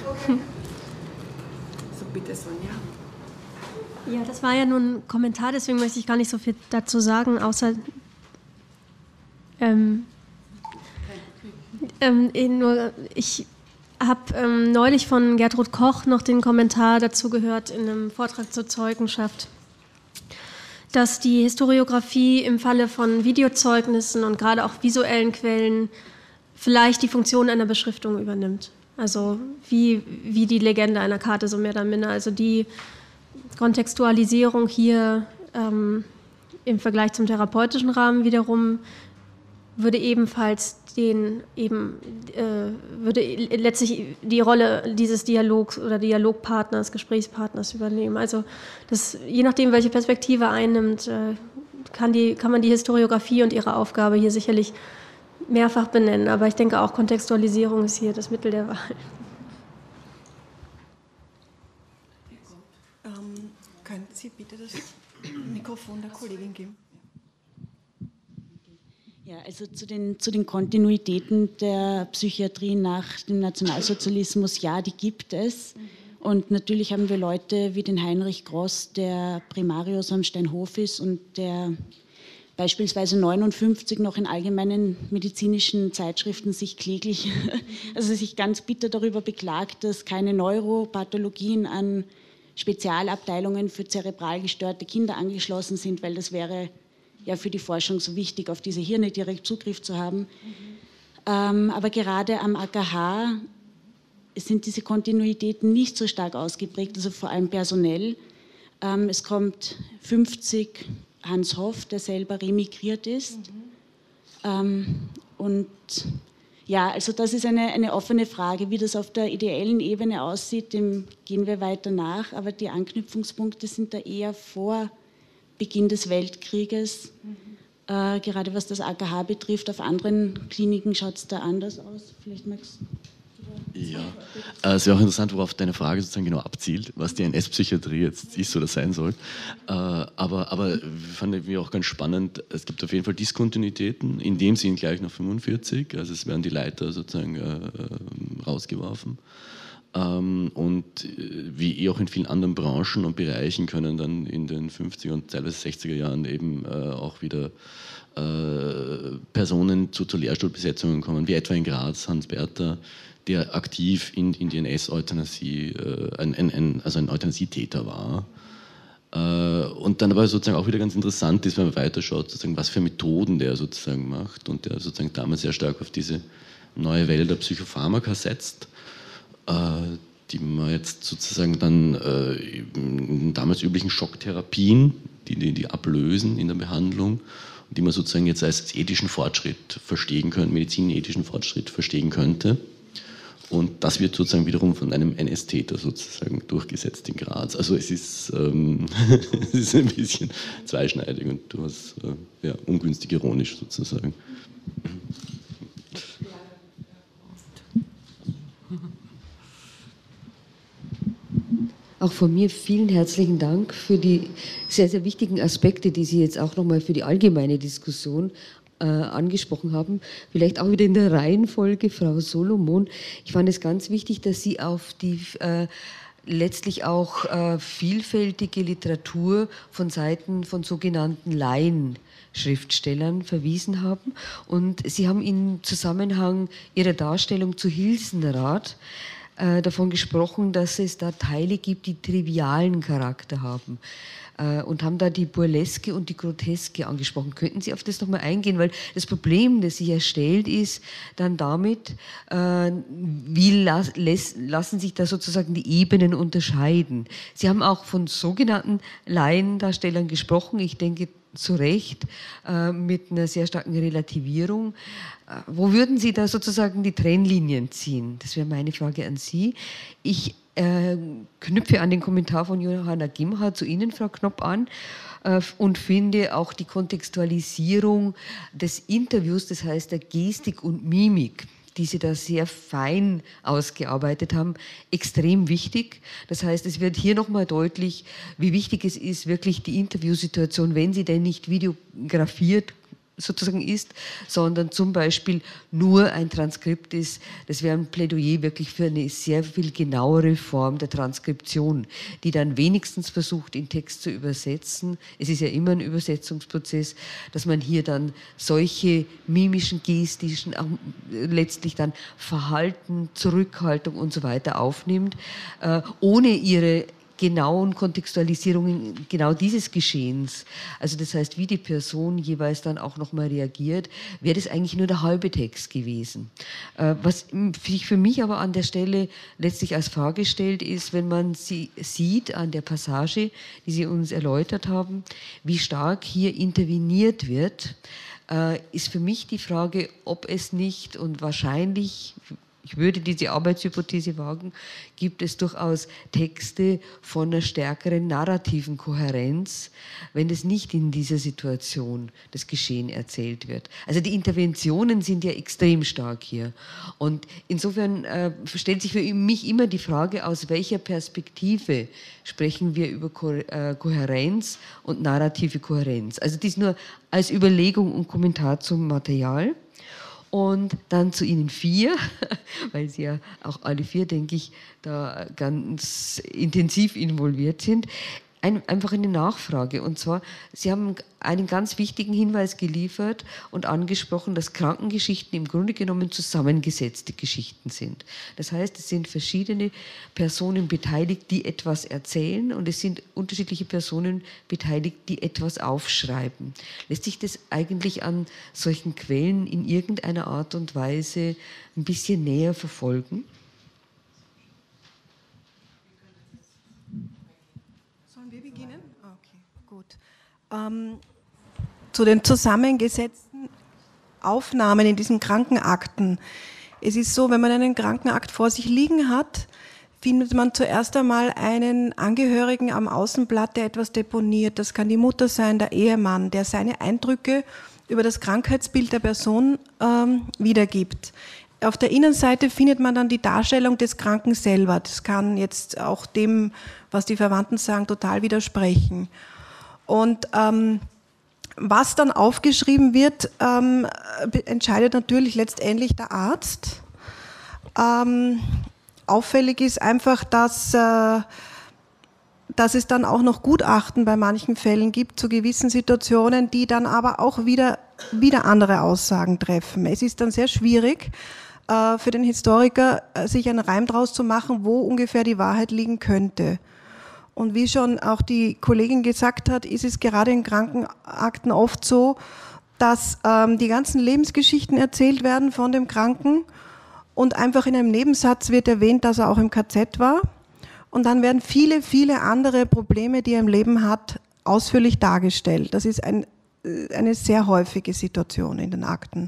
bitte, Sonja. Ja, das war ja nur ein Kommentar, deswegen möchte ich gar nicht so viel dazu sagen, außer ich habe neulich von Gertrud Koch noch den Kommentar dazu gehört in einem Vortrag zur Zeugenschaft, dass die Historiographie im Falle von Videozeugnissen und gerade auch visuellen Quellen vielleicht die Funktion einer Beschriftung übernimmt. Also wie die Legende einer Karte, so mehr oder minder. Also die Kontextualisierung hier im Vergleich zum therapeutischen Rahmen wiederum würde ebenfalls würde letztlich die Rolle dieses Dialogs oder Dialogpartners, Gesprächspartners übernehmen. Also je nachdem, welche Perspektive einnimmt, kann man die Historiographie und ihre Aufgabe hier sicherlich mehrfach benennen. Aber ich denke auch, Kontextualisierung ist hier das Mittel der Wahl. Könnten Sie bitte das Mikrofon der Kollegin geben? Ja, also zu den Kontinuitäten der Psychiatrie nach dem Nationalsozialismus, ja, die gibt es. Und natürlich haben wir Leute wie den Heinrich Gross, der Primarius am Steinhof ist und der beispielsweise 1959 noch in allgemeinen medizinischen Zeitschriften sich kläglich, also sich ganz bitter darüber beklagt, dass keine Neuropathologien an Spezialabteilungen für zerebral gestörte Kinder angeschlossen sind, weil das wäre ja für die Forschung so wichtig, auf diese Hirne direkt Zugriff zu haben. Aber gerade am AKH sind diese Kontinuitäten nicht so stark ausgeprägt, also vor allem personell. Es kommt 50 Hans Hoff, der selber remigriert ist. Und ja, also das ist eine offene Frage. Wie das auf der ideellen Ebene aussieht, dem gehen wir weiter nach. Aber die Anknüpfungspunkte sind da eher vor Beginn des Weltkrieges. Gerade was das AKH betrifft, auf anderen Kliniken schaut es da anders aus. Vielleicht magst du. Ja, es wäre auch interessant, worauf deine Frage sozusagen genau abzielt, was die NS-Psychiatrie jetzt ist oder sein soll. Aber fand ich auch ganz spannend, es gibt auf jeden Fall Diskontinuitäten, in dem Sinn gleich nach 45, also es werden die Leiter sozusagen rausgeworfen. Und wie auch in vielen anderen Branchen und Bereichen können dann in den 50er und teilweise 60er Jahren eben auch wieder Personen zu Lehrstuhlbesetzungen kommen, wie etwa in Graz Hans Bertha, der aktiv in die NS-Euthanasie, also ein Euthanasietäter war. Und dann aber sozusagen auch wieder ganz interessant ist, wenn man weiterschaut, sozusagen, was für Methoden der sozusagen macht und der sozusagen damals sehr stark auf diese neue Welle der Psychopharmaka setzt, die man jetzt sozusagen dann in damals üblichen Schocktherapien, die ablösen in der Behandlung, und die man sozusagen jetzt als ethischen Fortschritt verstehen könnte, medizinethischen Fortschritt verstehen könnte. Und das wird sozusagen wiederum von einem NS-Täter sozusagen durchgesetzt in Graz. Also es ist ein bisschen zweischneidig und durchaus ungünstig ironisch sozusagen. Auch von mir vielen herzlichen Dank für die sehr, sehr wichtigen Aspekte, die Sie jetzt auch nochmal für die allgemeine Diskussion angesprochen haben. Vielleicht auch wieder in der Reihenfolge, Frau Solomon. Ich fand es ganz wichtig, dass Sie auf die letztlich auch vielfältige Literatur von Seiten von sogenannten Laienschriftstellern verwiesen haben. Und Sie haben im Zusammenhang Ihrer Darstellung zu Hilsenrath davon gesprochen, dass es da Teile gibt, die trivialen Charakter haben. Und haben da die Burleske und die Groteske angesprochen. Könnten Sie auf das nochmal eingehen? Weil das Problem, das sich erstellt, ist dann damit, wie lassen sich da sozusagen die Ebenen unterscheiden? Sie haben auch von sogenannten Laiendarstellern gesprochen, ich denke zu Recht, mit einer sehr starken Relativierung. Wo würden Sie da sozusagen die Trennlinien ziehen? Das wäre meine Frage an Sie. Ich knüpfe an den Kommentar von Johanna Gimhardt zu Ihnen, Frau Knopp, an und finde auch die Kontextualisierung des Interviews, das heißt der Gestik und Mimik, die Sie da sehr fein ausgearbeitet haben, extrem wichtig. Das heißt, es wird hier nochmal deutlich, wie wichtig es ist, wirklich die Interviewsituation, wenn sie denn nicht videografiert sozusagen ist, sondern zum Beispiel nur ein Transkript ist. Das wäre ein Plädoyer wirklich für eine sehr viel genauere Form der Transkription, die dann wenigstens versucht, in Text zu übersetzen. Es ist ja immer ein Übersetzungsprozess, dass man hier dann solche mimischen, gestischen, auch letztlich dann Verhalten, Zurückhaltung und so weiter aufnimmt, ohne ihre genauen Kontextualisierungen genau dieses Geschehens, also das heißt, wie die Person jeweils dann auch nochmal reagiert, wäre das eigentlich nur der halbe Text gewesen. Was sich für mich aber an der Stelle letztlich als Frage stellt, ist, wenn man sie sieht an der Passage, die Sie uns erläutert haben, wie stark hier interveniert wird, ist für mich die Frage, ob es nicht und wahrscheinlich, ich würde diese Arbeitshypothese wagen, gibt es durchaus Texte von einer stärkeren narrativen Kohärenz, wenn es nicht in dieser Situation das Geschehen erzählt wird. Also die Interventionen sind ja extrem stark hier. Und insofern stellt sich für mich immer die Frage, aus welcher Perspektive sprechen wir über Kohärenz und narrative Kohärenz. Also dies nur als Überlegung und Kommentar zum Material. Und dann zu Ihnen 4, weil Sie ja auch alle 4, denke ich, da ganz intensiv involviert sind. Einfach eine Nachfrage. Und zwar, Sie haben einen ganz wichtigen Hinweis geliefert und angesprochen, dass Krankengeschichten im Grunde genommen zusammengesetzte Geschichten sind. Das heißt, es sind verschiedene Personen beteiligt, die etwas erzählen, und es sind unterschiedliche Personen beteiligt, die etwas aufschreiben. Lässt sich das eigentlich an solchen Quellen in irgendeiner Art und Weise ein bisschen näher verfolgen? Zu den zusammengesetzten Aufnahmen in diesen Krankenakten. Es ist so, wenn man einen Krankenakt vor sich liegen hat, findet man zuerst einmal einen Angehörigen am Außenblatt, der etwas deponiert. Das kann die Mutter sein, der Ehemann, der seine Eindrücke über das Krankheitsbild der Person wiedergibt. Auf der Innenseite findet man dann die Darstellung des Kranken selber. Das kann jetzt auch dem, was die Verwandten sagen, total widersprechen. Und was dann aufgeschrieben wird, entscheidet natürlich letztendlich der Arzt. Auffällig ist einfach, dass es dann auch noch Gutachten bei manchen Fällen gibt zu gewissen Situationen, die dann aber auch wieder andere Aussagen treffen. Es ist dann sehr schwierig für den Historiker, sich einen Reim draus zu machen, wo ungefähr die Wahrheit liegen könnte. Und wie schon auch die Kollegin gesagt hat, ist es gerade in Krankenakten oft so, dass die ganzen Lebensgeschichten erzählt werden von dem Kranken und einfach in einem Nebensatz wird erwähnt, dass er auch im KZ war. Und dann werden viele, viele andere Probleme, die er im Leben hat, ausführlich dargestellt. Das ist eine sehr häufige Situation in den Akten.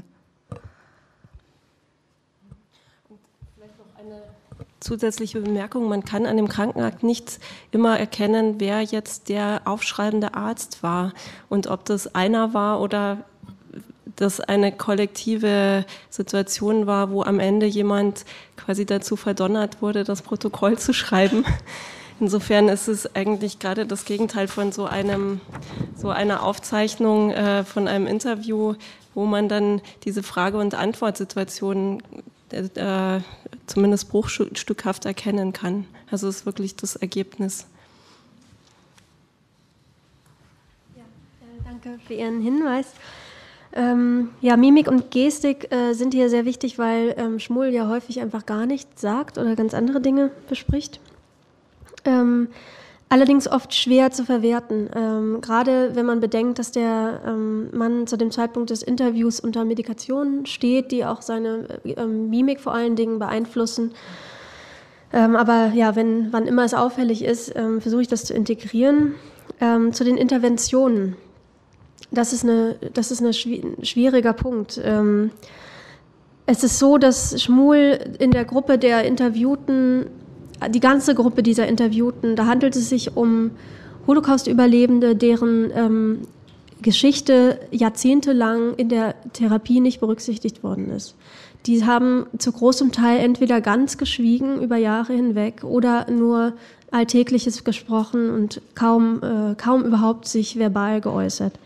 Zusätzliche Bemerkung, man kann an dem Krankenakt nicht immer erkennen, wer jetzt der aufschreibende Arzt war und ob das einer war oder das eine kollektive Situation war, wo am Ende jemand quasi dazu verdonnert wurde, das Protokoll zu schreiben. Insofern ist es eigentlich gerade das Gegenteil von so einer Aufzeichnung von einem Interview, wo man dann diese Frage- und Antwortsituation zumindest bruchstückhaft erkennen kann. Also es ist wirklich das Ergebnis. Ja, danke für Ihren Hinweis. Ja, Mimik und Gestik sind hier sehr wichtig, weil Schmull ja häufig einfach gar nichts sagt oder ganz andere Dinge bespricht. Allerdings oft schwer zu verwerten, gerade wenn man bedenkt, dass der Mann zu dem Zeitpunkt des Interviews unter Medikationen steht, die auch seine Mimik vor allen Dingen beeinflussen. Aber ja, wann immer es auffällig ist, versuche ich das zu integrieren. Zu den Interventionen. Das ist ein schwieriger Punkt. Es ist so, dass Schmuhl in der Gruppe der Interviewten, die ganze Gruppe dieser Interviewten, da handelt es sich um Holocaust-Überlebende, deren Geschichte jahrzehntelang in der Therapie nicht berücksichtigt worden ist. Die haben zu großem Teil entweder ganz geschwiegen über Jahre hinweg oder nur Alltägliches gesprochen und kaum überhaupt sich verbal geäußert.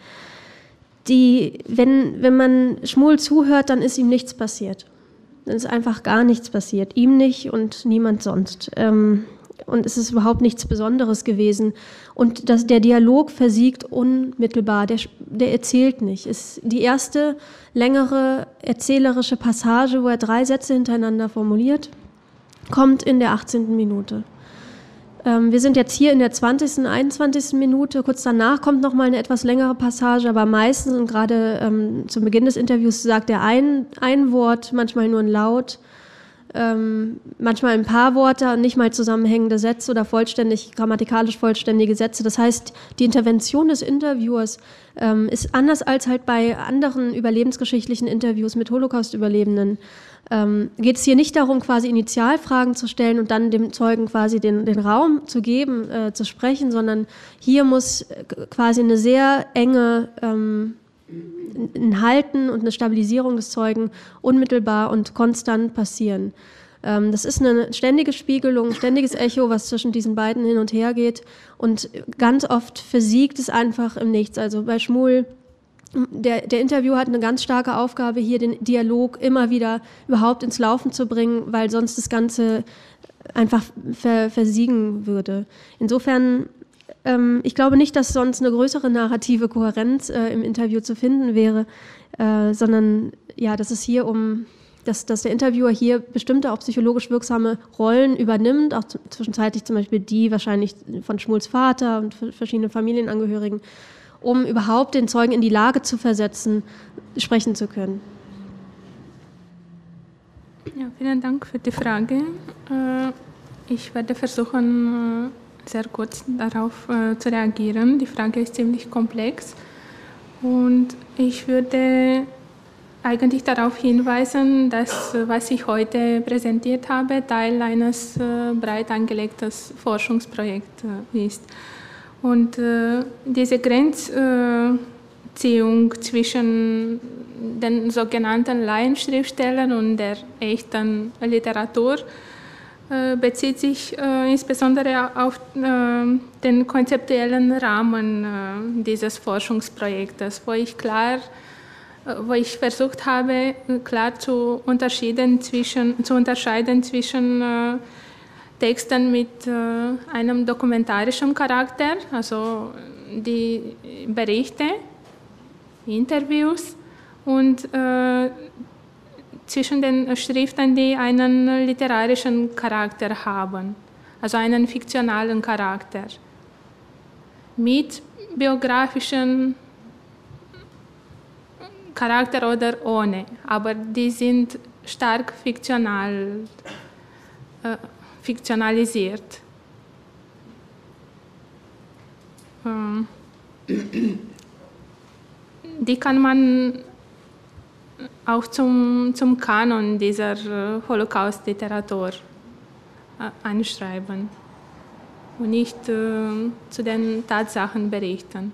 Wenn man Schmuhl zuhört, dann ist ihm nichts passiert. Dann ist einfach gar nichts passiert. Ihm nicht und niemand sonst. Und es ist überhaupt nichts Besonderes gewesen. Und der Dialog versiegt unmittelbar. Der erzählt nicht. Ist die erste längere erzählerische Passage, wo er 3 Sätze hintereinander formuliert, kommt in der 18. Minute. Wir sind jetzt hier in der 20., 21. Minute. Kurz danach kommt noch mal eine etwas längere Passage, aber meistens und gerade zum Beginn des Interviews sagt er ein Wort, manchmal nur ein Laut, manchmal ein paar Worte, nicht mal zusammenhängende Sätze oder grammatikalisch vollständige Sätze. Das heißt, die Intervention des Interviewers ist anders als halt bei anderen überlebensgeschichtlichen Interviews mit Holocaust-Überlebenden. Geht es hier nicht darum, quasi Initialfragen zu stellen und dann dem Zeugen quasi den Raum zu geben, zu sprechen, sondern hier muss quasi eine sehr enge ein Halten und eine Stabilisierung des Zeugen unmittelbar und konstant passieren. Das ist eine ständige Spiegelung, ein ständiges Echo, was zwischen diesen beiden hin und her geht, und ganz oft versiegt es einfach im Nichts. Also bei Schmuhl, der Interviewer hat eine ganz starke Aufgabe, hier den Dialog immer wieder überhaupt ins Laufen zu bringen, weil sonst das Ganze einfach versiegen würde. Insofern, ich glaube nicht, dass sonst eine größere narrative Kohärenz im Interview zu finden wäre, sondern ja, dass es hier dass der Interviewer hier bestimmte auch psychologisch wirksame Rollen übernimmt, auch zwischenzeitlich zum Beispiel die wahrscheinlich von Schmuls Vater und verschiedene Familienangehörigen, um überhaupt den Zeugen in die Lage zu versetzen, sprechen zu können. Ja, vielen Dank für die Frage. Ich werde versuchen, sehr kurz darauf zu reagieren. Die Frage ist ziemlich komplex und ich würde eigentlich darauf hinweisen, dass, was ich heute präsentiert habe, Teil eines breit angelegten Forschungsprojekts ist. Und diese Grenzziehung zwischen den sogenannten Laienschriftstellern und der echten Literatur bezieht sich insbesondere auf den konzeptuellen Rahmen dieses Forschungsprojektes, wo ich versucht habe, klar zu unterscheiden zwischen Texten mit einem dokumentarischen Charakter, also die Berichte, Interviews, und zwischen den Schriften, die einen literarischen Charakter haben, also einen fiktionalen Charakter, mit biografischem Charakter oder ohne, aber die sind stark fiktionalisiert. Die kann man auch zum Kanon dieser Holocaust-Literatur anschreiben und nicht zu den Tatsachen berichten.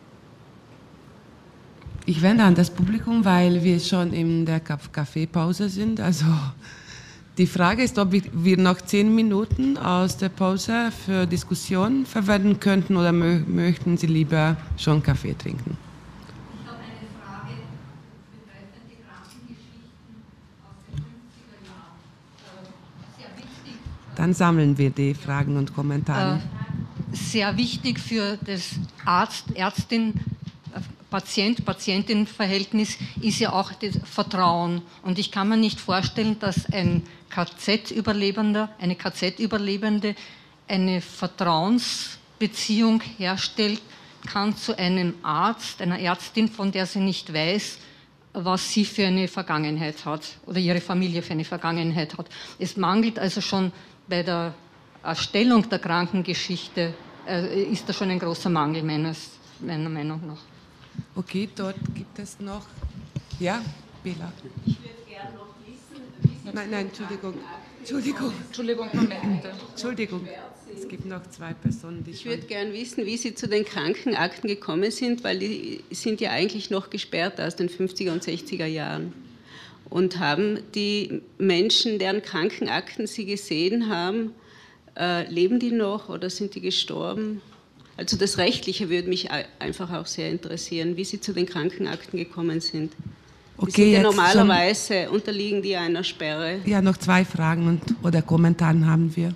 Ich wende an das Publikum, weil wir schon in der Kaffeepause sind. Also die Frage ist, ob wir noch 10 Minuten aus der Pause für Diskussion verwenden könnten oder möchten Sie lieber schon Kaffee trinken? Ich habe eine Frage betreffend die Krankengeschichten aus den 50er Jahren. Sehr wichtig. Dann sammeln wir die Fragen und Kommentare. Sehr wichtig für das Patient-Patientin-Verhältnis ist ja auch das Vertrauen. Und ich kann mir nicht vorstellen, dass ein KZ-Überlebender, eine KZ-Überlebende eine Vertrauensbeziehung herstellt kann zu einem Arzt, einer Ärztin, von der sie nicht weiß, was sie für eine Vergangenheit hat oder ihre Familie für eine Vergangenheit hat. Es mangelt also schon bei der Erstellung der Krankengeschichte, ist da schon ein großer Mangel meiner Meinung nach. Okay, dort gibt es noch, ja, Bela. Ich würde gerne noch wissen, Nein, Entschuldigung, Moment, bitte. Entschuldigung, es gibt noch zwei Personen, die... Ich würde gerne wissen, wie Sie zu den Krankenakten gekommen sind, weil die sind ja eigentlich noch gesperrt aus den 50er und 60er Jahren. Und haben die Menschen, deren Krankenakten Sie gesehen haben, leben die noch oder sind die gestorben? Also das Rechtliche würde mich einfach auch sehr interessieren, wie Sie zu den Krankenakten gekommen sind. Okay, jetzt normalerweise unterliegen die einer Sperre. Ja, noch zwei Fragen oder Kommentare haben wir.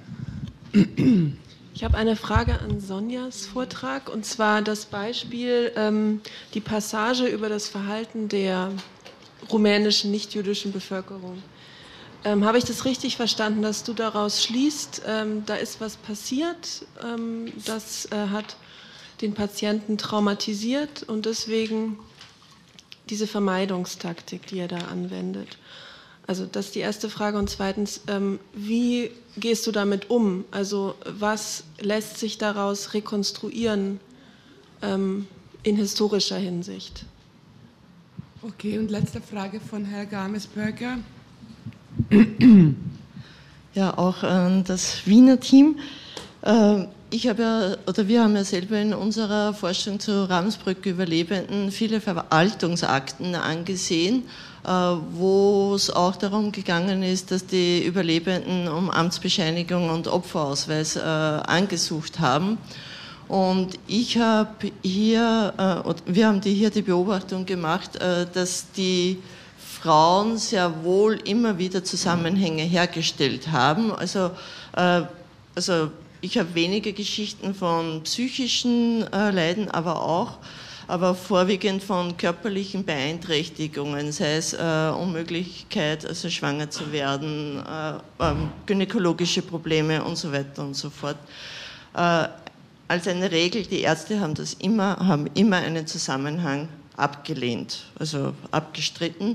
Ich habe eine Frage an Sonjas Vortrag, und zwar das Beispiel, die Passage über das Verhalten der rumänischen nichtjüdischen Bevölkerung. Habe ich das richtig verstanden, dass du daraus schließt, da ist was passiert, das hat den Patienten traumatisiert und deswegen diese Vermeidungstaktik, die er da anwendet? Also das ist die erste Frage. Und zweitens, wie gehst du damit um? Also was lässt sich daraus rekonstruieren in historischer Hinsicht? Okay, und letzte Frage von Helga Amesberger. Ja, auch an das Wiener Team. Wir haben ja selber in unserer Forschung zu Ravensbrück-Überlebenden viele Verwaltungsakten angesehen, wo es auch darum gegangen ist, dass die Überlebenden um Amtsbescheinigung und Opferausweis angesucht haben. Und wir haben hier die Beobachtung gemacht, dass die Frauen sehr wohl immer wieder Zusammenhänge hergestellt haben. Also ich habe wenige Geschichten von psychischen Leiden, aber vorwiegend von körperlichen Beeinträchtigungen, sei es Unmöglichkeit, also schwanger zu werden, gynäkologische Probleme und so weiter und so fort. Als eine Regel, die Ärzte haben immer einen Zusammenhang abgelehnt, also abgestritten.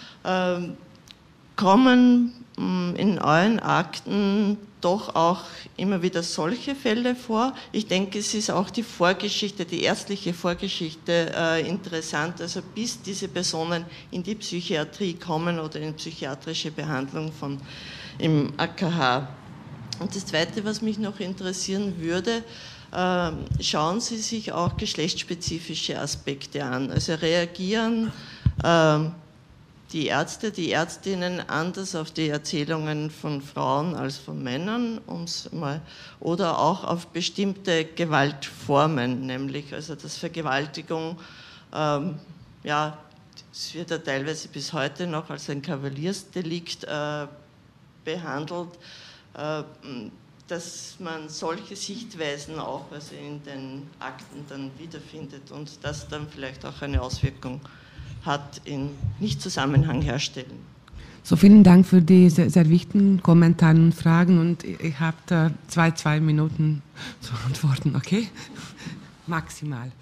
Kommen in euren Akten doch auch immer wieder solche Fälle vor? Ich denke, es ist auch die Vorgeschichte, die ärztliche Vorgeschichte interessant, also bis diese Personen in die Psychiatrie kommen oder in psychiatrische Behandlung im AKH. Und das Zweite, was mich noch interessieren würde, schauen Sie sich auch geschlechtsspezifische Aspekte an. Also reagieren die Ärzte, die Ärztinnen anders auf die Erzählungen von Frauen als von Männern, oder auch auf bestimmte Gewaltformen, nämlich also dass Vergewaltigung, es wird ja teilweise bis heute noch als ein Kavaliersdelikt behandelt, dass man solche Sichtweisen auch also in den Akten dann wiederfindet und das dann vielleicht auch eine Auswirkung hat in Nicht-Zusammenhang herstellen. So, vielen Dank für die sehr, sehr wichtigen Kommentare und Fragen und ich habe da zwei Minuten zu antworten, okay? Maximal.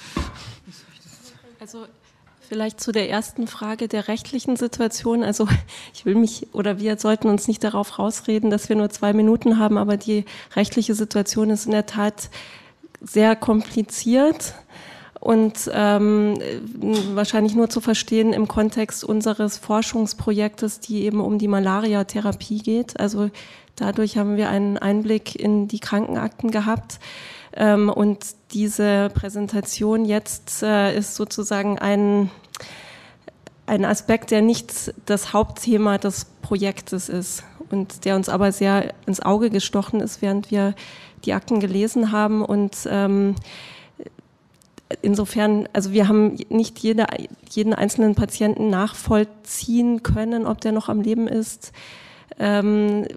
Also vielleicht zu der ersten Frage der rechtlichen Situation. Also wir sollten uns nicht darauf rausreden, dass wir nur 2 Minuten haben, aber die rechtliche Situation ist in der Tat sehr kompliziert. Und wahrscheinlich nur zu verstehen im Kontext unseres Forschungsprojektes, die eben um die Malaria-Therapie geht. Also dadurch haben wir einen Einblick in die Krankenakten gehabt. Und diese Präsentation jetzt ist sozusagen ein Aspekt, der nicht das Hauptthema des Projektes ist und der uns aber sehr ins Auge gestochen ist, während wir die Akten gelesen haben. Und insofern, also wir haben nicht jeden einzelnen Patienten nachvollziehen können, ob der noch am Leben ist,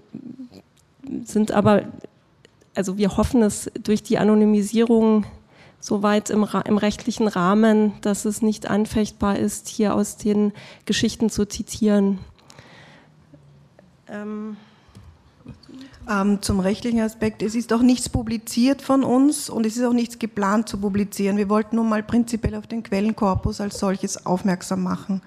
sind aber, also wir hoffen es durch die Anonymisierung soweit im rechtlichen Rahmen, dass es nicht anfechtbar ist, hier aus den Geschichten zu zitieren. Zum rechtlichen Aspekt, es ist auch nichts publiziert von uns und es ist auch nichts geplant zu publizieren. Wir wollten nun mal prinzipiell auf den Quellenkorpus als solches aufmerksam machen.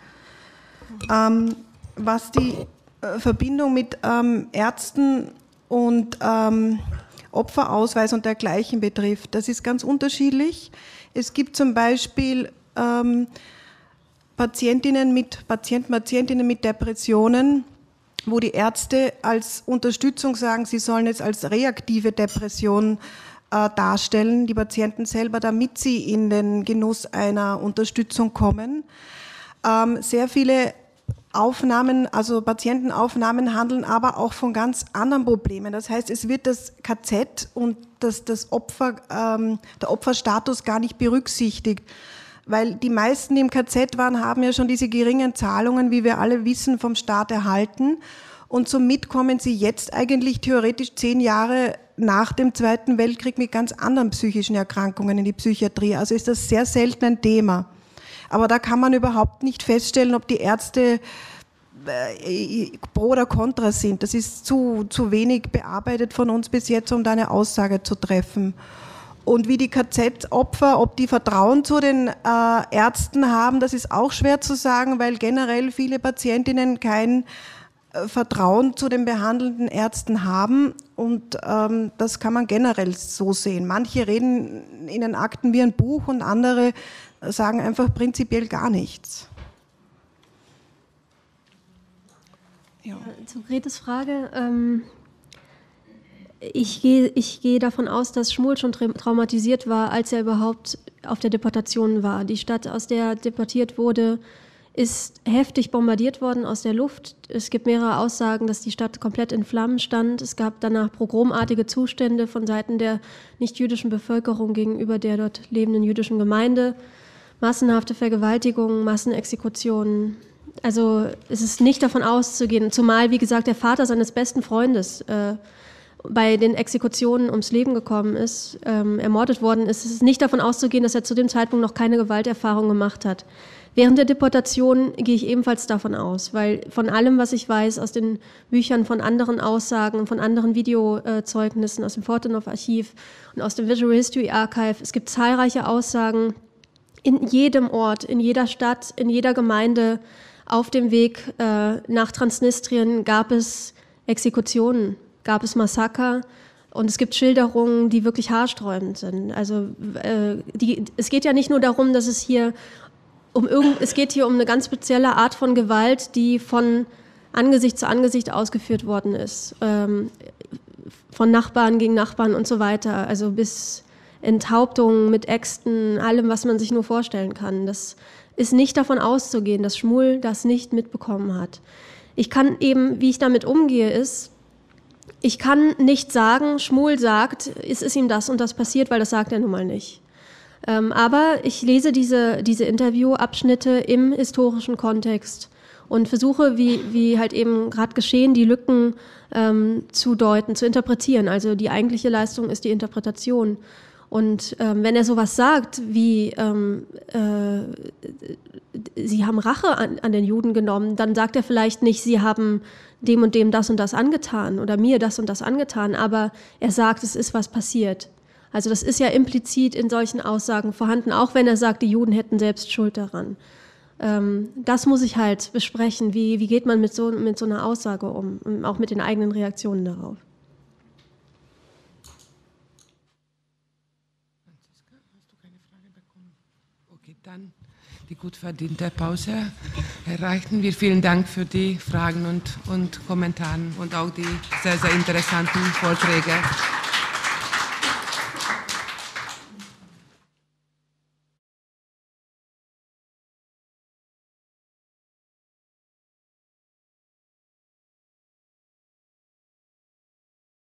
Was die Verbindung mit Ärzten und Opferausweis und dergleichen betrifft, das ist ganz unterschiedlich. Es gibt zum Beispiel Patientinnen mit Depressionen, wo die Ärzte als Unterstützung sagen, sie sollen es als reaktive Depression darstellen, die Patienten selber, damit sie in den Genuss einer Unterstützung kommen. Sehr viele Aufnahmen, also Patientenaufnahmen handeln aber auch von ganz anderen Problemen. Das heißt, es wird das KZ und der Opferstatus gar nicht berücksichtigt. Weil die meisten, die im KZ waren, haben ja schon diese geringen Zahlungen, wie wir alle wissen, vom Staat erhalten. Und somit kommen sie jetzt eigentlich theoretisch 10 Jahre nach dem Zweiten Weltkrieg mit ganz anderen psychischen Erkrankungen in die Psychiatrie. Also ist das sehr selten ein Thema. Aber da kann man überhaupt nicht feststellen, ob die Ärzte pro oder contra sind. Das ist zu wenig bearbeitet von uns bis jetzt, um da eine Aussage zu treffen. Und wie die KZ-Opfer, ob die Vertrauen zu den Ärzten haben, das ist auch schwer zu sagen, weil generell viele Patientinnen kein Vertrauen zu den behandelnden Ärzten haben. Und das kann man generell so sehen. Manche reden in den Akten wie ein Buch und andere sagen einfach prinzipiell gar nichts. Ja. Zu Gretes Frage. Ich gehe davon aus, dass Schmuhl schon traumatisiert war, als er überhaupt auf der Deportation war. Die Stadt, aus der er deportiert wurde, ist heftig bombardiert worden aus der Luft. Es gibt mehrere Aussagen, dass die Stadt komplett in Flammen stand. Es gab danach pogromartige Zustände von Seiten der nichtjüdischen Bevölkerung gegenüber der dort lebenden jüdischen Gemeinde. Massenhafte Vergewaltigungen, Massenexekutionen. Also es ist nicht davon auszugehen, zumal, wie gesagt, der Vater seines besten Freundes bei den Exekutionen ums Leben gekommen ist, ermordet worden ist. Es ist nicht davon auszugehen, dass er zu dem Zeitpunkt noch keine Gewalterfahrung gemacht hat. Während der Deportation gehe ich ebenfalls davon aus, weil von allem, was ich weiß, aus den Büchern von anderen Aussagen, von anderen Videozeugnissen, aus dem Fortunow-Archiv und aus dem Visual History Archive, es gibt zahlreiche Aussagen in jedem Ort, in jeder Stadt, in jeder Gemeinde. Auf dem Weg nach Transnistrien gab es Exekutionen, gab es Massaker und es gibt Schilderungen, die wirklich haarsträubend sind. Also es geht ja nicht nur darum, dass es hier es geht hier um eine ganz spezielle Art von Gewalt, die von Angesicht zu Angesicht ausgeführt worden ist, von Nachbarn gegen Nachbarn und so weiter, also bis Enthauptungen mit Äxten, allem, was man sich nur vorstellen kann. Das ist nicht davon auszugehen, dass Schmuhl das nicht mitbekommen hat. Ich kann eben, wie ich damit umgehe, ich kann nicht sagen, Schmuhl sagt, es ist ihm das und das passiert, weil das sagt er nun mal nicht. Aber ich lese diese Interviewabschnitte im historischen Kontext und versuche, wie halt eben gerade geschehen, die Lücken zu deuten, zu interpretieren. Also die eigentliche Leistung ist die Interpretation. Und wenn er sowas sagt wie, sie haben Rache an den Juden genommen, dann sagt er vielleicht nicht, sie haben dem und dem das und das angetan oder mir das und das angetan, aber er sagt, es ist was passiert. Also das ist ja implizit in solchen Aussagen vorhanden, auch wenn er sagt, die Juden hätten selbst Schuld daran. Das muss ich halt besprechen. Wie geht man mit so einer Aussage um und auch mit den eigenen Reaktionen darauf? Franziska, hast du keine Frage bekommen? Okay, dann die gut verdiente Pause erreichen wir. Vielen Dank für die Fragen und Kommentare und auch die sehr, sehr interessanten Vorträge.